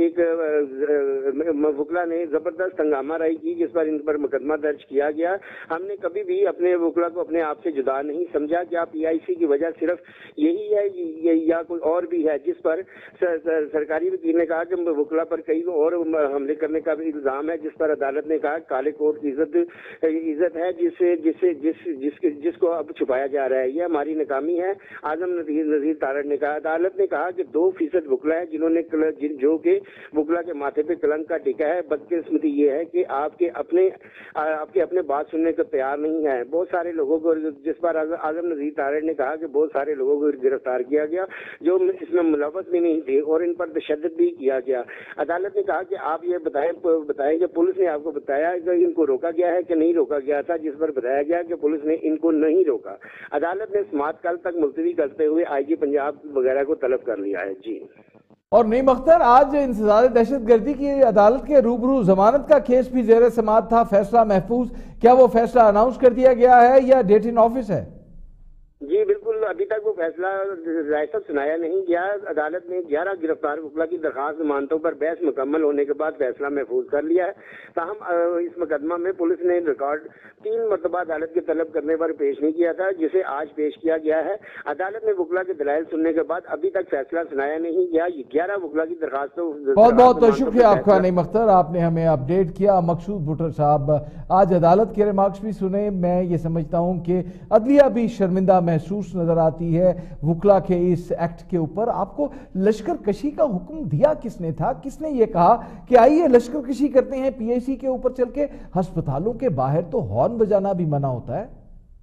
एक वकला ने जबरदस्त हंगामा राई की, जिस पर इन पर मुकदमा दर्ज किया गया। हमने कभी भी अपने वकला को अपने आप से जुदा नहीं समझा। क्या पीआईसी की वजह सिर्फ यही है या कोई और भी है, जिस पर सर, सर, सरकारी वकील ने कहा कि वकला पर कई और हमले करने का भी इल्जाम है, जिस पर अदालत ने कहा काले कोर्ट की इज्जत इज्जत है जिससे जिससे जिस जिसके जिसको अब छुपाया जा रहा है। यह हमारी नाकामी है। आजम नजीर नजीर तारड़ ने कहा। अदालत ने कहा कि दो फीसद वकला है जिन्होंने जो के वकला के माथे ماتھے پہ کلنک کا ٹکا ہے. بدقسمتی یہ ہے کہ آپ کے اپنے آپ کے اپنے بات سننے کو تیار نہیں ہے. بہت سارے لوگوں کو, جس پر اعظم نذیر تارڑ نے کہا کہ بہت سارے لوگوں کو گرفتار کیا گیا جو اس میں ملوث بھی نہیں تھے اور ان پر تشدد بھی کیا گیا. عدالت نے کہا کہ آپ یہ بتائیں بتائیں کہ پولیس نے آپ کو بتایا کہ ان کو روکا گیا ہے کہ نہیں روکا گیا تھا, جس پر بتایا گیا کہ پولیس نے ان کو نہیں روکا. عدالت نے سماعت کل تک ملتوی کرتے ہوئے آئی جی پنجاب وغیرہ کو طلب کر لیا ہے. جی اور نعیم اختر, آج انسداد دہشت گردی کی عدالت کے روبرو ضمانت کا کیس بھی زیر سماعت تھا, فیصلہ محفوظ, کیا وہ فیصلہ اناؤنس کر دیا گیا ہے یا ڈیٹ ان آفس ہے؟ جی بالکل, ابھی تک وہ فیصلہ رائے تک سنایا نہیں گیا. عدالت نے گیارہ گرفتار وکلا کی درخواست ضمانتوں پر بحث مکمل ہونے کے بعد فیصلہ محفوظ کر لیا ہے. تاہم اس مقدمہ میں پولیس نے ریکارڈ تین مرتبہ عدالت کے طلب کرنے پر پیش نہیں کیا تھا, جسے آج پیش کیا گیا ہے. عدالت نے وکلا کے دلائل سننے کے بعد ابھی تک فیصلہ سنایا نہیں گیا. گیارہ وکلا کی درخواستوں بہت بہت شکریہ آپ کا نعیم اختر, آپ نے ہمیں اپڈیٹ کیا. مقصود بھٹر صاحب, آج عدالت کے ریمارکس بھی سنے. میں یہ سمجھتا ہوں کہ عدلیہ بھی شرمندہ محسوس نظر آتی ہے وکلا کے اس ایکٹ کے اوپر. آپ کو لشکر کشی کا حکم دیا کس نے تھا؟ کس نے یہ کہا کہ آئیے لشکر کشی کرتے ہیں پی آئی سی کے اوپر چل کے؟ ہسپتالوں کے باہر تو ہارن بجانا بھی منع ہوتا ہے.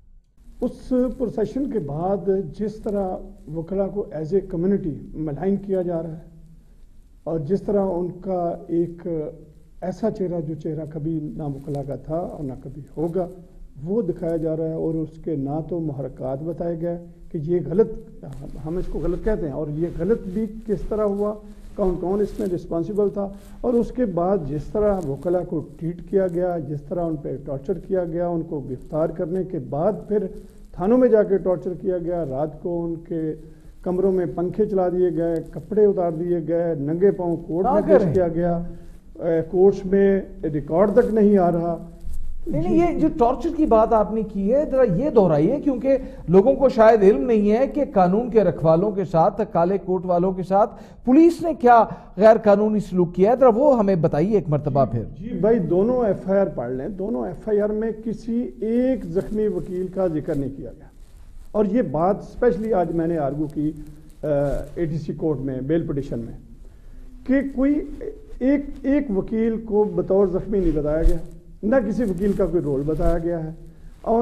اس پروسیشن کے بعد جس طرح وکلا کو ایز اے کمیونٹی ملائن کیا جا رہا ہے اور جس طرح ان کا ایک ایسا چہرہ جو چہرہ کبھی نہ وکلا کا تھا اور نہ کبھی ہوگا وہ دکھایا جا رہا ہے, اور اس کے نہ تو محرکات بتائے گئے کہ یہ غلط, ہم اس کو غلط کہتے ہیں, اور یہ غلط بھی کس طرح ہوا, کون کون اس میں رسپانسیبل تھا, اور اس کے بعد جس طرح وکلا کو ٹریٹ کیا گیا, جس طرح ان پہ ٹارچر کیا گیا, ان کو گرفتار کرنے کے بعد پھر تھانوں میں جا کے ٹارچر کیا گیا, رات کو ان کے کمروں میں پنکھے چلا دیے گئے, کپڑے اتار دیے گئے, ننگے پاؤں کورٹ میں پیش کیا گیا, کورٹس میں ریکارڈ تک نہیں آ رہا. نہیں یہ جو ٹارچر کی بات آپ نے کی ہے ذرا یہ دہرائیے, کیونکہ لوگوں کو شاید علم نہیں ہے کہ قانون کے رکھوالوں کے ساتھ, کالے کوٹ والوں کے ساتھ پولیس نے کیا غیر قانونی سلوک کیا ہے, ذرا وہ ہمیں بتائیے ایک مرتبہ پھر. جی بھائی, دونوں ایف آئی آر پڑھ لیں. دونوں ایف آئی آر میں کسی ایک زخمی وکیل کا ذکر نہیں کیا گیا, اور یہ بات اسپیشلی آج میں نے آرگو کی اے ٹی سی کورٹ میں بیل پٹیشن میں کہ کوئی ایک ایک وکیل کو بطور زخمی نہیں بتایا گیا, نہ کسی وکیل کا کوئی رول بتایا گیا ہے, اور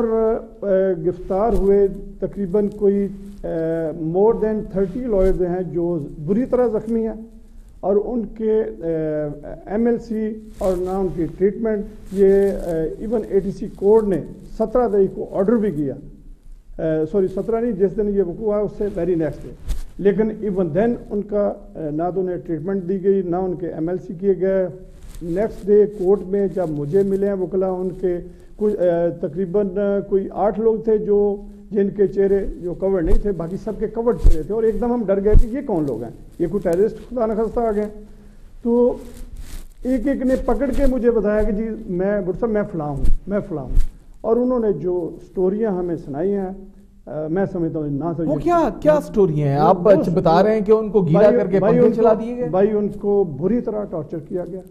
گرفتار ہوئے تقریباً کوئی مور دین تھرٹی لائرز ہیں جو بری طرح زخمی ہیں, اور ان کے ایم ایل سی اور نہ ان کی ٹریٹمنٹ. یہ even A T C court نے سترہ تاریخ کو آرڈر بھی کیا, سوری سترہ نہیں, جس دن یہ وقوع ہوا اس سے ویری نیکسٹ ڈے, لیکن ایون دین ان کا نہ تو انہیں ٹریٹمنٹ دی گئی, نہ ان کے ایم ایل سی کیے گئے. نیکسٹ ڈے کورٹ میں جب مجھے ملے ہیں وکلا, ان کے کچھ تقریباً کوئی آٹھ لوگ تھے جو جن کے چہرے جو کور نہیں تھے, باقی سب کے کورڈ چہرے تھے, اور ایک دم ہم ڈر گئے کہ یہ کون لوگ ہیں, یہ کوئی ٹیررسٹ خدا نخواستہ آ گئے. تو ایک ایک نے پکڑ کے مجھے بتایا کہ جی میں بٹ صاحب میں فلاں ہوں میں فلاں ہوں اور انہوں نے جو سٹوریاں ہمیں سنائی ہیں میں سمجھتا ہوں نہ تو وہ کیا کیا سٹوریاں ہیں آپ بتا رہے ہیں کہ ان کو گیلا کر کے پنکھے چلا دیے گئے. بھائی ان کو بری طرح ٹارچر کیا گیا,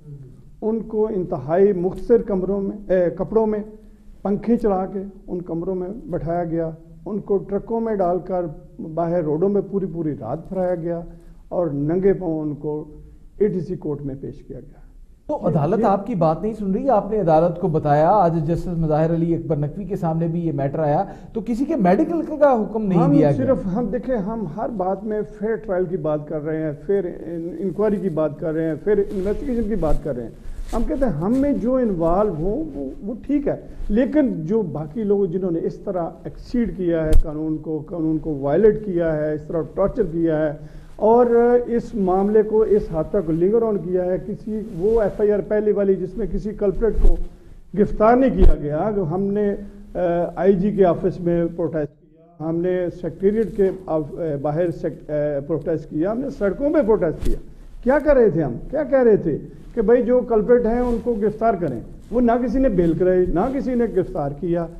ان کو انتہائی مختصر کمروں میں کپڑوں میں پنکھے چلا کے ان کمروں میں بٹھایا گیا, ان کو ٹرکوں میں ڈال کر باہر روڈوں میں پوری پوری رات پھرایا گیا, اور ننگے پاؤں ان کو اے ٹی سی کورٹ میں پیش کیا گیا. تو عدالت آپ کی بات نہیں سن رہی, آپ نے عدالت کو بتایا, آج جسٹس مظاہر علی اکبر نقوی کے سامنے بھی یہ میٹر آیا, تو کسی کے میڈیکل کا حکم نہیں دیا گیا. صرف ہم دیکھیں, ہم ہر بات میں فیئر ٹرائل کی بات کر رہے ہیں, پھر انکوائری کی بات کر رہے ہیں, پھر انویسٹیگیشن کی بات کر رہے ہیں. ہم کہتے ہیں ہم میں جو انوالو ہوں وہ ٹھیک ہے, لیکن جو باقی لوگ جنہوں نے اس طرح ایکسیڈ کیا ہے قانون کو قانون کو وائلیٹ کیا ہے, اس طرح ٹارچر کیا ہے, اور اس معاملے کو اس حد تک لنگر آن کیا ہے, کسی وہ ایف آئی آر پہلے والی جس میں کسی کلپریٹ کو گرفتار نہیں کیا گیا, ہم نے آئی جی کے آفس میں پروٹیسٹ کیا, ہم نے سیکریٹریٹ کے باہر پروٹیسٹ کیا, ہم نے سڑکوں پہ پروٹیسٹ کیا. کیا کر رہے تھے ہم, کیا کہہ رہے تھے کہ بھائی جو کلپریٹ ہیں ان کو گرفتار کریں. وہ نہ کسی نے بیل کرائی, نہ کسی نے گرفتار کیا.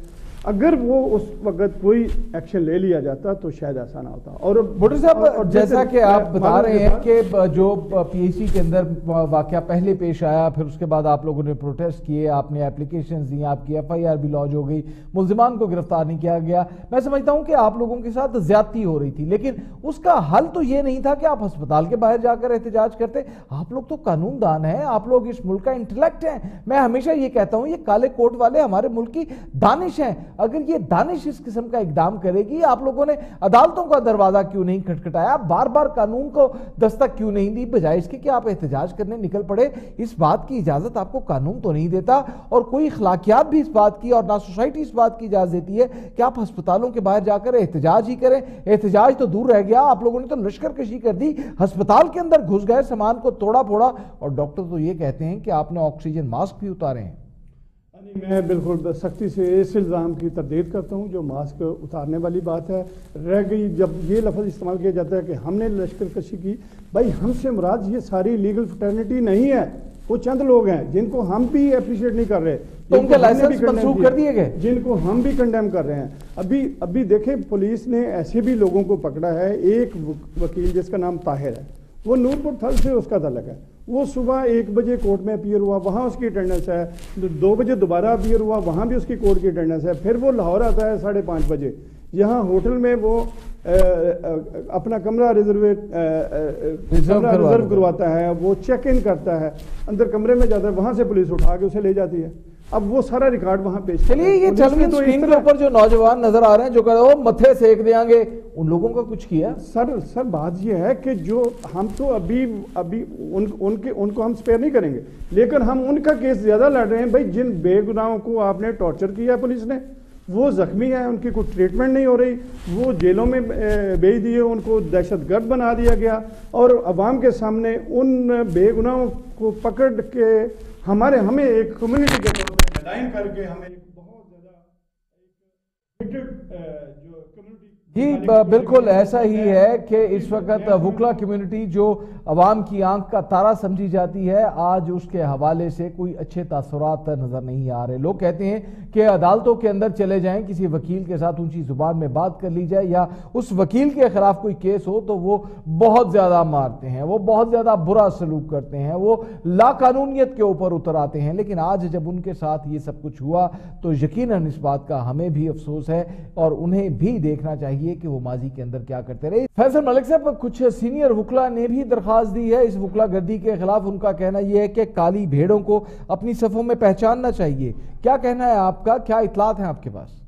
اگر وہ اس وقت کوئی ایکشن لے لیا جاتا تو شاید ایسا نہ ہوتا. اور بھٹو صاحب جیسا کہ آپ بتا رہے ہیں کہ جو پی ایچ سی کے اندر واقعہ پہلے پیش آیا، پھر اس کے بعد آپ لوگوں نے پروٹیسٹ کیے، آپ نے اپلیکیشنز دی، آپ کی ایف آئی آر بھی لانچ ہو گئی، ملزمان کو گرفتار نہیں کیا گیا. میں سمجھتا ہوں کہ آپ لوگوں کے ساتھ زیادتی ہو رہی تھی، لیکن اس کا حل تو یہ نہیں تھا کہ آپ ہسپتال کے باہر جا کر احتجاج کرتے. آپ لوگ تو قانون دان ہیں، آپ لوگ اس ملک کا انٹلیکٹ ہیں. میں ہمیشہ یہ کہتا ہوں یہ کالے کوٹ والے ہمارے ملک کی دانش ہیں. اگر یہ دانش اس قسم کا اقدام کرے گی، آپ لوگوں نے عدالتوں کا دروازہ کیوں نہیں کھٹکھٹایا، بار بار قانون کو دستک کیوں نہیں دی، بجائے اس کے کہ آپ احتجاج کرنے نکل پڑے؟ اس بات کی اجازت آپ کو قانون تو نہیں دیتا، اور کوئی اخلاقیات بھی اس بات کی اور نہ سوسائٹی اس بات کی اجازت دیتی ہے کہ آپ ہسپتالوں کے باہر جا کر احتجاج ہی کریں. احتجاج تو دور رہ گیا، آپ لوگوں نے تو لشکر کشی کر دی، ہسپتال کے اندر گھس گئے، سامان کو توڑا پھوڑا، اور ڈاکٹر تو یہ کہتے ہیں کہ آپ نے آکسیجن ماسک بھی اتارے ہیں. میں بالکل سختی سے اس الزام کی تردید کرتا ہوں جو ماسک اتارنے والی بات ہے. رہ گئی جب یہ لفظ استعمال کیا جاتا ہے کہ ہم نے لشکر کشی کی، بھائی ہم سے مراد یہ ساری لیگل فٹرنیٹی نہیں ہے، وہ چند لوگ ہیں جن کو ہم بھی اپریشیٹ نہیں کر رہے، تو ان کے لائسنس منسوخ کر دیے گئے، جن کو ہم بھی کنڈیم کر رہے ہیں. ابھی ابھی دیکھیں پولیس نے ایسے بھی لوگوں کو پکڑا ہے. ایک وکیل جس کا نام طاہر ہے، وہ نورپور تھل سے اس کا تعلق ہے، وہ صبح ایک بجے کورٹ میں اپیئر ہوا، وہاں اس کی اٹینڈنس ہے. دو بجے دوبارہ اپیئر ہوا، وہاں بھی اس کی کورٹ کی اٹینڈنس ہے. پھر وہ لاہور آتا ہے ساڑھے پانچ بجے، یہاں ہوٹل میں وہ اپنا کمرہ ریزرو ریزرو کرواتا ہے، وہ چیک ان کرتا ہے، اندر کمرے میں جاتا ہے، وہاں سے پولیس اٹھا کے اسے لے جاتی ہے. اب وہ سارا ریکارڈ وہاں پیش. چلیے یہ ٹیلیویژن اسکرین کے اوپر جو نوجوان نظر آ رہے ہیں جو کہہ رہے ہو متھے سیک دیں گے، ان لوگوں کا کچھ کیا؟ سر سر بات یہ ہے کہ جو ہم تو ابھی ابھی ان ان کے ان کو ہم سپیئر نہیں کریں گے، لیکن ہم ان کا کیس زیادہ لڑ رہے ہیں. بھائی جن بے گناہوں کو آپ نے ٹارچر کیا ہے پولیس نے، وہ زخمی ہیں، ان کی کوئی ٹریٹمنٹ نہیں ہو رہی، وہ جیلوں میں بھیج دیے، ان کو دہشت گرد بنا دیا گیا، اور عوام کے سامنے ان بے گناہوں کو پکڑ کے ہمارے ہمیں ایک کمیونٹی کے طور پہ ہیڈلائن کر کے ہمیں بہت زیادہ جو کمیونٹی. جی بالکل ایسا ہی ہے کہ اس وقت وکلا کمیونٹی جو عوام کی آنکھ کا تارا سمجھی جاتی ہے، آج اس کے حوالے سے کوئی اچھے تاثرات نظر نہیں آ رہے. لوگ کہتے ہیں کہ عدالتوں کے اندر چلے جائیں، کسی وکیل کے ساتھ اونچی زبان میں بات کر لی جائے، یا اس وکیل کے خلاف کوئی کیس ہو تو وہ بہت زیادہ مارتے ہیں، وہ بہت زیادہ برا سلوک کرتے ہیں، وہ لا قانونیت کے اوپر اتر آتے ہیں. لیکن آج جب ان کے ساتھ یہ سب کچھ ہوا تو یقیناً اس بات کا ہمیں بھی افسوس ہے، اور انہیں بھی دیکھنا چاہیے کہ وہ ماضی کے اندر کیا کرتے رہے. فیصل ملک صاحب، کچھ سینئر وکلا نے بھی درخواست دی ہے اس وکلا گردی کے خلاف. ان کا کہنا یہ ہے کہ کالی بھیڑوں کو اپنی صفوں میں پہچاننا چاہیے. کیا کہنا ہے آپ کا؟ کیا اطلاعات ہیں آپ کے پاس؟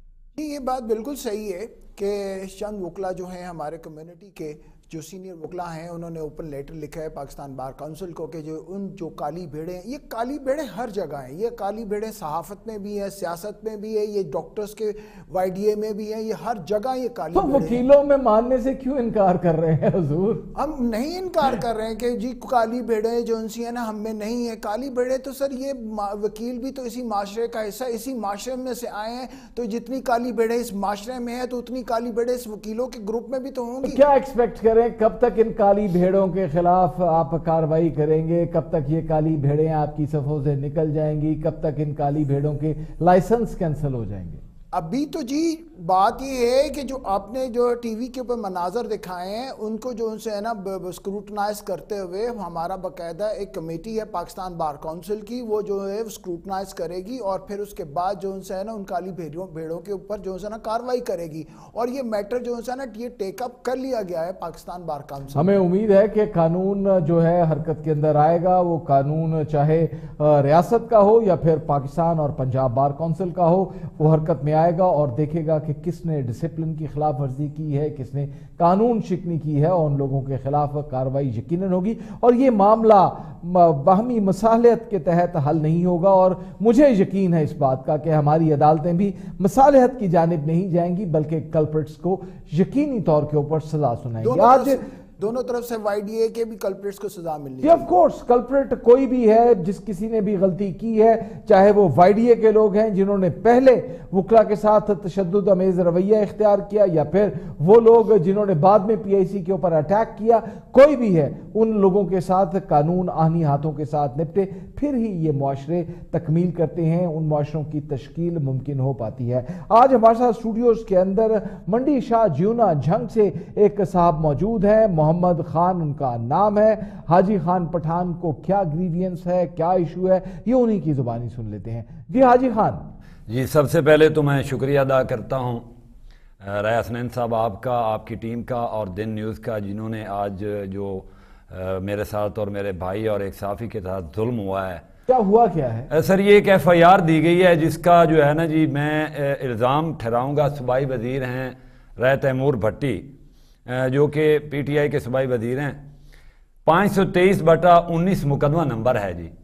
یہ بات بالکل صحیح ہے کہ چند وکلا جو ہیں ہمارے کمیونٹی کے جو سینئر وکلا ہیں، انہوں نے اوپن لیٹر لکھا ہے پاکستان بار کونسل کو کہ جو ان جو کالی بھیڑیں ہیں، یہ کالی بھیڑیں ہر جگہ ہیں. یہ کالی بھیڑیں صحافت میں بھی ہیں، سیاست میں بھی ہے، یہ ڈاکٹرز کے وائی ڈی اے میں بھی ہیں، یہ ہر جگہ یہ کالی بھیڑیں ہیں. تو وکیلوں میں ماننے سے کیوں انکار کر رہے ہیں حضور؟ ہم نہیں انکار کر رہے ہیں کہ جی کالی بھیڑیں جو ان سی ہیں نا ہم میں نہیں ہیں. کالی بھیڑیں تو سر یہ وکیل بھی تو اسی معاشرے کا حصہ، اسی معاشرے میں سے آئے ہیں، تو جتنی کالی بھیڑیں اس معاشرے میں ہیں تو اتنی کالی بھیڑیں اس وکیلوں کے گروپ میں بھی تو ہوں گی. کیا ایکسپیکٹ کریں؟ کب تک ان کالی بھیڑوں کے خلاف آپ کارروائی کریں گے؟ کب تک یہ کالی بھیڑیں آپ کی صفوں سے نکل جائیں گی؟ کب تک ان کالی بھیڑوں کے لائسنس کینسل ہو جائیں گے؟ ابھی تو جی بات یہ ہے کہ جو آپ نے جو ٹی وی کے اوپر مناظر دکھائے ہیں ان کو جو ان سے ہے نا اسکروٹنائز کرتے ہوئے ہمارا باقاعدہ ایک کمیٹی ہے پاکستان بار کونسل کی، وہ جو ہے اسکروٹنائز کرے گی، اور پھر اس کے بعد جو ان سے ہے نا ان کالی بھیڑوں بھیڑوں کے اوپر جو ہے نا کارروائی کرے گی. اور یہ میٹر جو ہے نا یہ ٹیک اپ کر لیا گیا ہے پاکستان بار کونسل. ہمیں امید ہے کہ قانون جو ہے حرکت کے اندر آئے گا. وہ قانون چاہے ریاست کا ہو یا پھر پاکستان اور پنجاب بار کونسل کا ہو، وہ حرکت میں آئے گا اور دیکھے گا کہ کس نے ڈسپلن کی خلاف ورزی کی ہے، کس نے قانون شکنی کی ہے، اور ان لوگوں کے خلاف کارروائی یقیناً ہوگی. اور یہ معاملہ باہمی مصالحت کے تحت حل نہیں ہوگا، اور مجھے یقین ہے اس بات کا کہ ہماری عدالتیں بھی مصالحت کی جانب نہیں جائیں گی بلکہ کلپرٹس کو یقینی طور کے اوپر سزا سنائیں گی. آج दोनों तरफ से वाई डी ए के भी कल्प्रिट्स को सजा मिलनी है। ऑफ कोर्स कल्प्रिट कोई भी है, जिस किसी ने भी गलती की है, चाहे वो वाई डी ए के लोग हैं जिन्होंने पहले वकला के साथ तशद्दुद अमेज रवैया इख्तियार किया, या फिर वो लोग जिन्होंने बाद में पी आई सी के ऊपर अटैक किया, कोई भी है, उन लोगों के साथ कानून आहनी हाथों के साथ निपटे, फिर ही ये मुआशरे तकमील करते हैं, उन मुआशरों की तश्कील मुमकिन हो पाती है। आज हमारे साथ स्टूडियोज के अंदर मंडी शाह ज्यूना झंग से एक साहब मौजूद है, मोहम्मद खान उनका नाम है। हाजी खान पठान को क्या ग्रीवियंस है, क्या इशू है, ये उन्हीं की जुबानी सुन लेते हैं। जी हाजी खान जी, सबसे पहले तो मैं शुक्रिया अदा करता हूँ राय हसनैन साहब आपका, आपकी टीम का और दिन न्यूज़ का, जिन्होंने आज जो आ, मेरे साथ और मेरे भाई और एक साफ़ी के साथ जुल्म हुआ है। क्या हुआ क्या है सर? ये एक एफ आई आर दी गई है जिसका जो है ना जी, मैं इल्ज़ाम ठहराऊँगा, सूबाई वज़ीर हैं राय तैमूर भट्टी, जो कि पी टी आई के सूबाई वज़ीर हैं। पाँच सौ तेईस बटा उन्नीस मुकदमा नंबर है जी।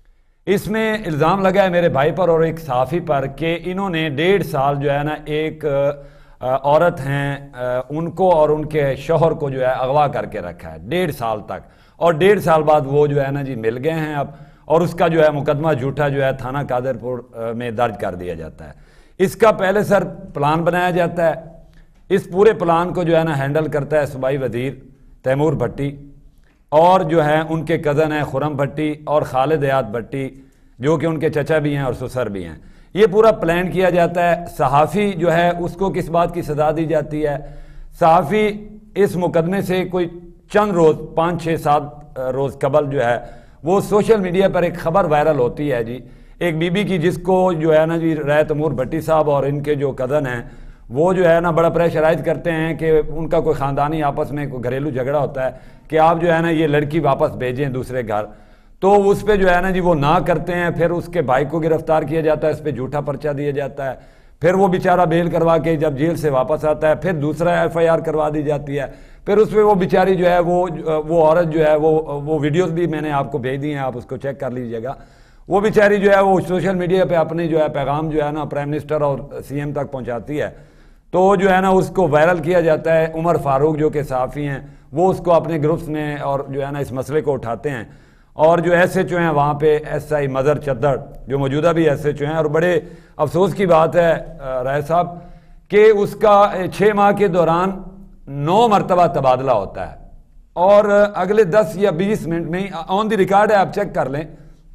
इसमें इल्ज़ाम लगा है मेरे भाई पर और एक साफ़ी पर कि इन्होंने डेढ़ साल जो है ना, एक औरत हैं उनको और उनके शौहर को जो है अगवा करके रखा है डेढ़ साल तक, और डेढ़ साल बाद वो जो है ना जी मिल गए हैं अब, और उसका जो है मुकदमा झूठा जो है थाना कादरपुर में दर्ज कर दिया जाता है। इसका पहले सर प्लान बनाया जाता है, इस पूरे प्लान को जो है ना हैंडल करता है सूबाई वज़ीर तैमूर भट्टी, और जो है उनके कज़न हैं खुरम भट्टी और खालिद हयात भट्टी, जो कि उनके चचा भी हैं और ससुर भी हैं। ये पूरा प्लान किया जाता है। सहाफ़ी जो है उसको किस बात की सज़ा दी जाती है? सहाफ़ी इस मुकदमे से कोई चंद रोज़, पाँच छः सात रोज़ कबल जो है वो सोशल मीडिया पर एक ख़बर वायरल होती है जी, एक बीबी की, जिसको जो है ना जी राय तैमूर भट्टी साहब और इनके जो कज़न हैं वो जो है ना बड़ा प्रेशराइज करते हैं कि उनका कोई ख़ानदानी आपस में कोई घरेलू झगड़ा होता है कि आप जो है ना ये लड़की वापस भेजें दूसरे घर, तो उस पर जो है ना जी वो ना करते हैं। फिर उसके भाई को गिरफ्तार किया जाता है, इस पर झूठा पर्चा दिया जाता है, फिर वो बेचारा बेल करवा के जब जेल से वापस आता है फिर दूसरा एफ आई आर करवा दी जाती है। फिर उस पर वो बेचारी जो है वो वो औरत जो है वो वो वीडियोस भी मैंने आपको भेज दी हैं, आप उसको चेक कर लीजिएगा। वो बेचारी जो है वो सोशल मीडिया पे अपनी जो है पैगाम जो है ना प्राइम मिनिस्टर और सी एम तक पहुँचाती है, तो जो है ना उसको वायरल किया जाता है। उमर फारूक जो कि सहाफ़ी हैं वो उसको अपने ग्रुप्स में और जो है ना इस मसले को उठाते हैं, और जो एस एच ओ हैं वहाँ पे एस आई मदर चद्दड़ जो मौजूदा भी एस एच ओ हैं, और बड़े अफसोस की बात है राय साहब कि उसका छः माह के दौरान नौ मरतबा तबादला होता है, और अगले दस या बीस मिनट में ही ऑन द रिकॉर्ड है, आप चेक कर लें,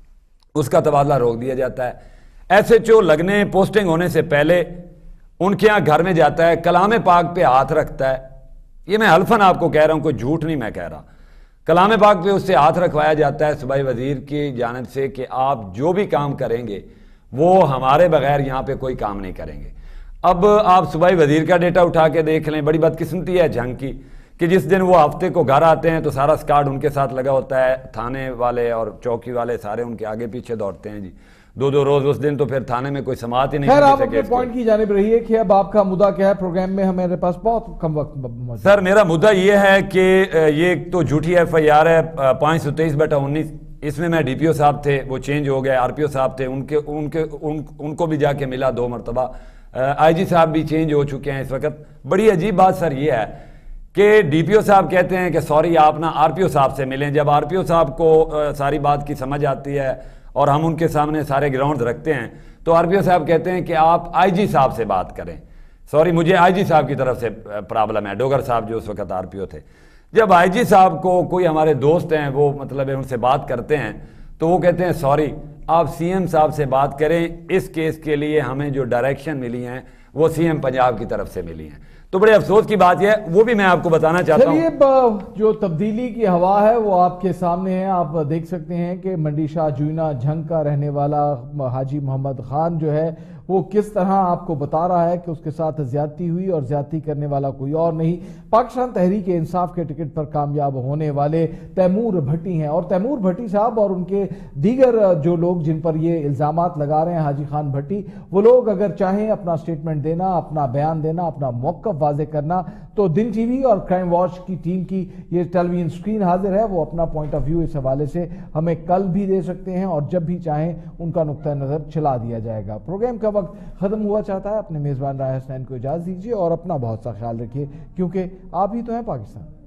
उसका तबादला रोक दिया जाता है। एस एच ओ लगने पोस्टिंग होने से पहले उनके यहाँ घर में जाता है, कलाम पाक पे हाथ रखता है। ये मैं हल्फन आपको कह रहा हूँ, कोई झूठ नहीं मैं कह रहा। कलाम पाक पे उससे हाथ रखवाया जाता है सूबाई वज़ीर की जानिब से कि आप जो भी काम करेंगे वो हमारे बगैर यहाँ पे कोई काम नहीं करेंगे। अब आप सूबाई वज़ीर का डेटा उठा के देख लें, बड़ी बदकिस्मती है झंग की कि जिस दिन वो हफ्ते को घर आते हैं तो सारा स्क्वाड उनके साथ लगा होता है, थाने वाले और चौकी वाले सारे उनके आगे पीछे दौड़ते हैं जी, दो दो रोज उस दिन तो फिर थाने में कोई समात ही नहीं। खैर आप अपने पॉइंट की जानिब रहिए कि अब आपका मुद्दा क्या है प्रोग्राम में, हमारे पास बहुत कम वक्त। सर मेरा मुद्दा ये है कि ये तो झूठी एफ आई आर है पाँच सौ तेईस बटा उन्नीस, इसमें मैं डी पी ओ साहब थे वो चेंज हो गए, आर पी ओ साहब थे उनके उनके उन, उनको भी जाके मिला दो मरतबा, आई जी साहब भी चेंज हो चुके हैं इस वक्त। बड़ी अजीब बात सर ये है कि डी पी ओ साहब कहते हैं कि सॉरी आप ना आर पी ओ साहब से मिलें। जब आर पी ओ साहब को आ, सारी बात की समझ आती है और हम उनके सामने सारे ग्राउंड रखते हैं तो आर पी ओ साहब कहते हैं कि आप आई जी साहब से बात करें। सॉरी मुझे आई जी साहब की तरफ से प्रॉब्लम है, डोगर साहब जो उस वक्त आर पी ओ थे। जब आई जी साहब को कोई हमारे दोस्त हैं वो मतलब है उनसे बात करते हैं तो वो कहते हैं सॉरी आप सी एम साहब से बात करें, इस केस के लिए हमें जो डायरेक्शन मिली हैं वो सी एम पंजाब की तरफ से मिली हैं। तो बड़े अफसोस की बात है, वो भी मैं आपको बताना चाहता हूँ। चलिए जो तब्दीली की हवा है वो आपके सामने है, आप देख सकते हैं कि मंडी शाह ज्यूना झंग का रहने वाला हाजी मोहम्मद खान जो है वो किस तरह आपको बता रहा है कि उसके साथ ज्यादती हुई और ज्यादती करने वाला कोई और नहीं, पाकिस्तान तहरीक इंसाफ के टिकट पर कामयाब होने वाले तैमूर भट्टी हैं। और तैमूर भट्टी साहब और उनके दीगर जो लोग जिन पर ये इल्ज़ामात लगा रहे हैं हाजी खान भट्टी, वो लोग अगर चाहें अपना स्टेटमेंट देना, अपना बयान देना, अपना मौक़िफ़ वाज़ेह करना तो दिन टीवी और क्राइम वॉच की टीम की ये टेलीविजन स्क्रीन हाजिर है, वो अपना पॉइंट ऑफ व्यू इस हवाले से हमें कल भी दे सकते हैं और जब भी चाहें उनका नुक्ता नज़र चला दिया जाएगा। प्रोग्राम का वक्त ख़त्म हुआ चाहता है, अपने मेज़बान राय हसनैन को इजाज़त दीजिए और अपना बहुत सा ख्याल रखिए क्योंकि आप ही तो हैं पाकिस्तान।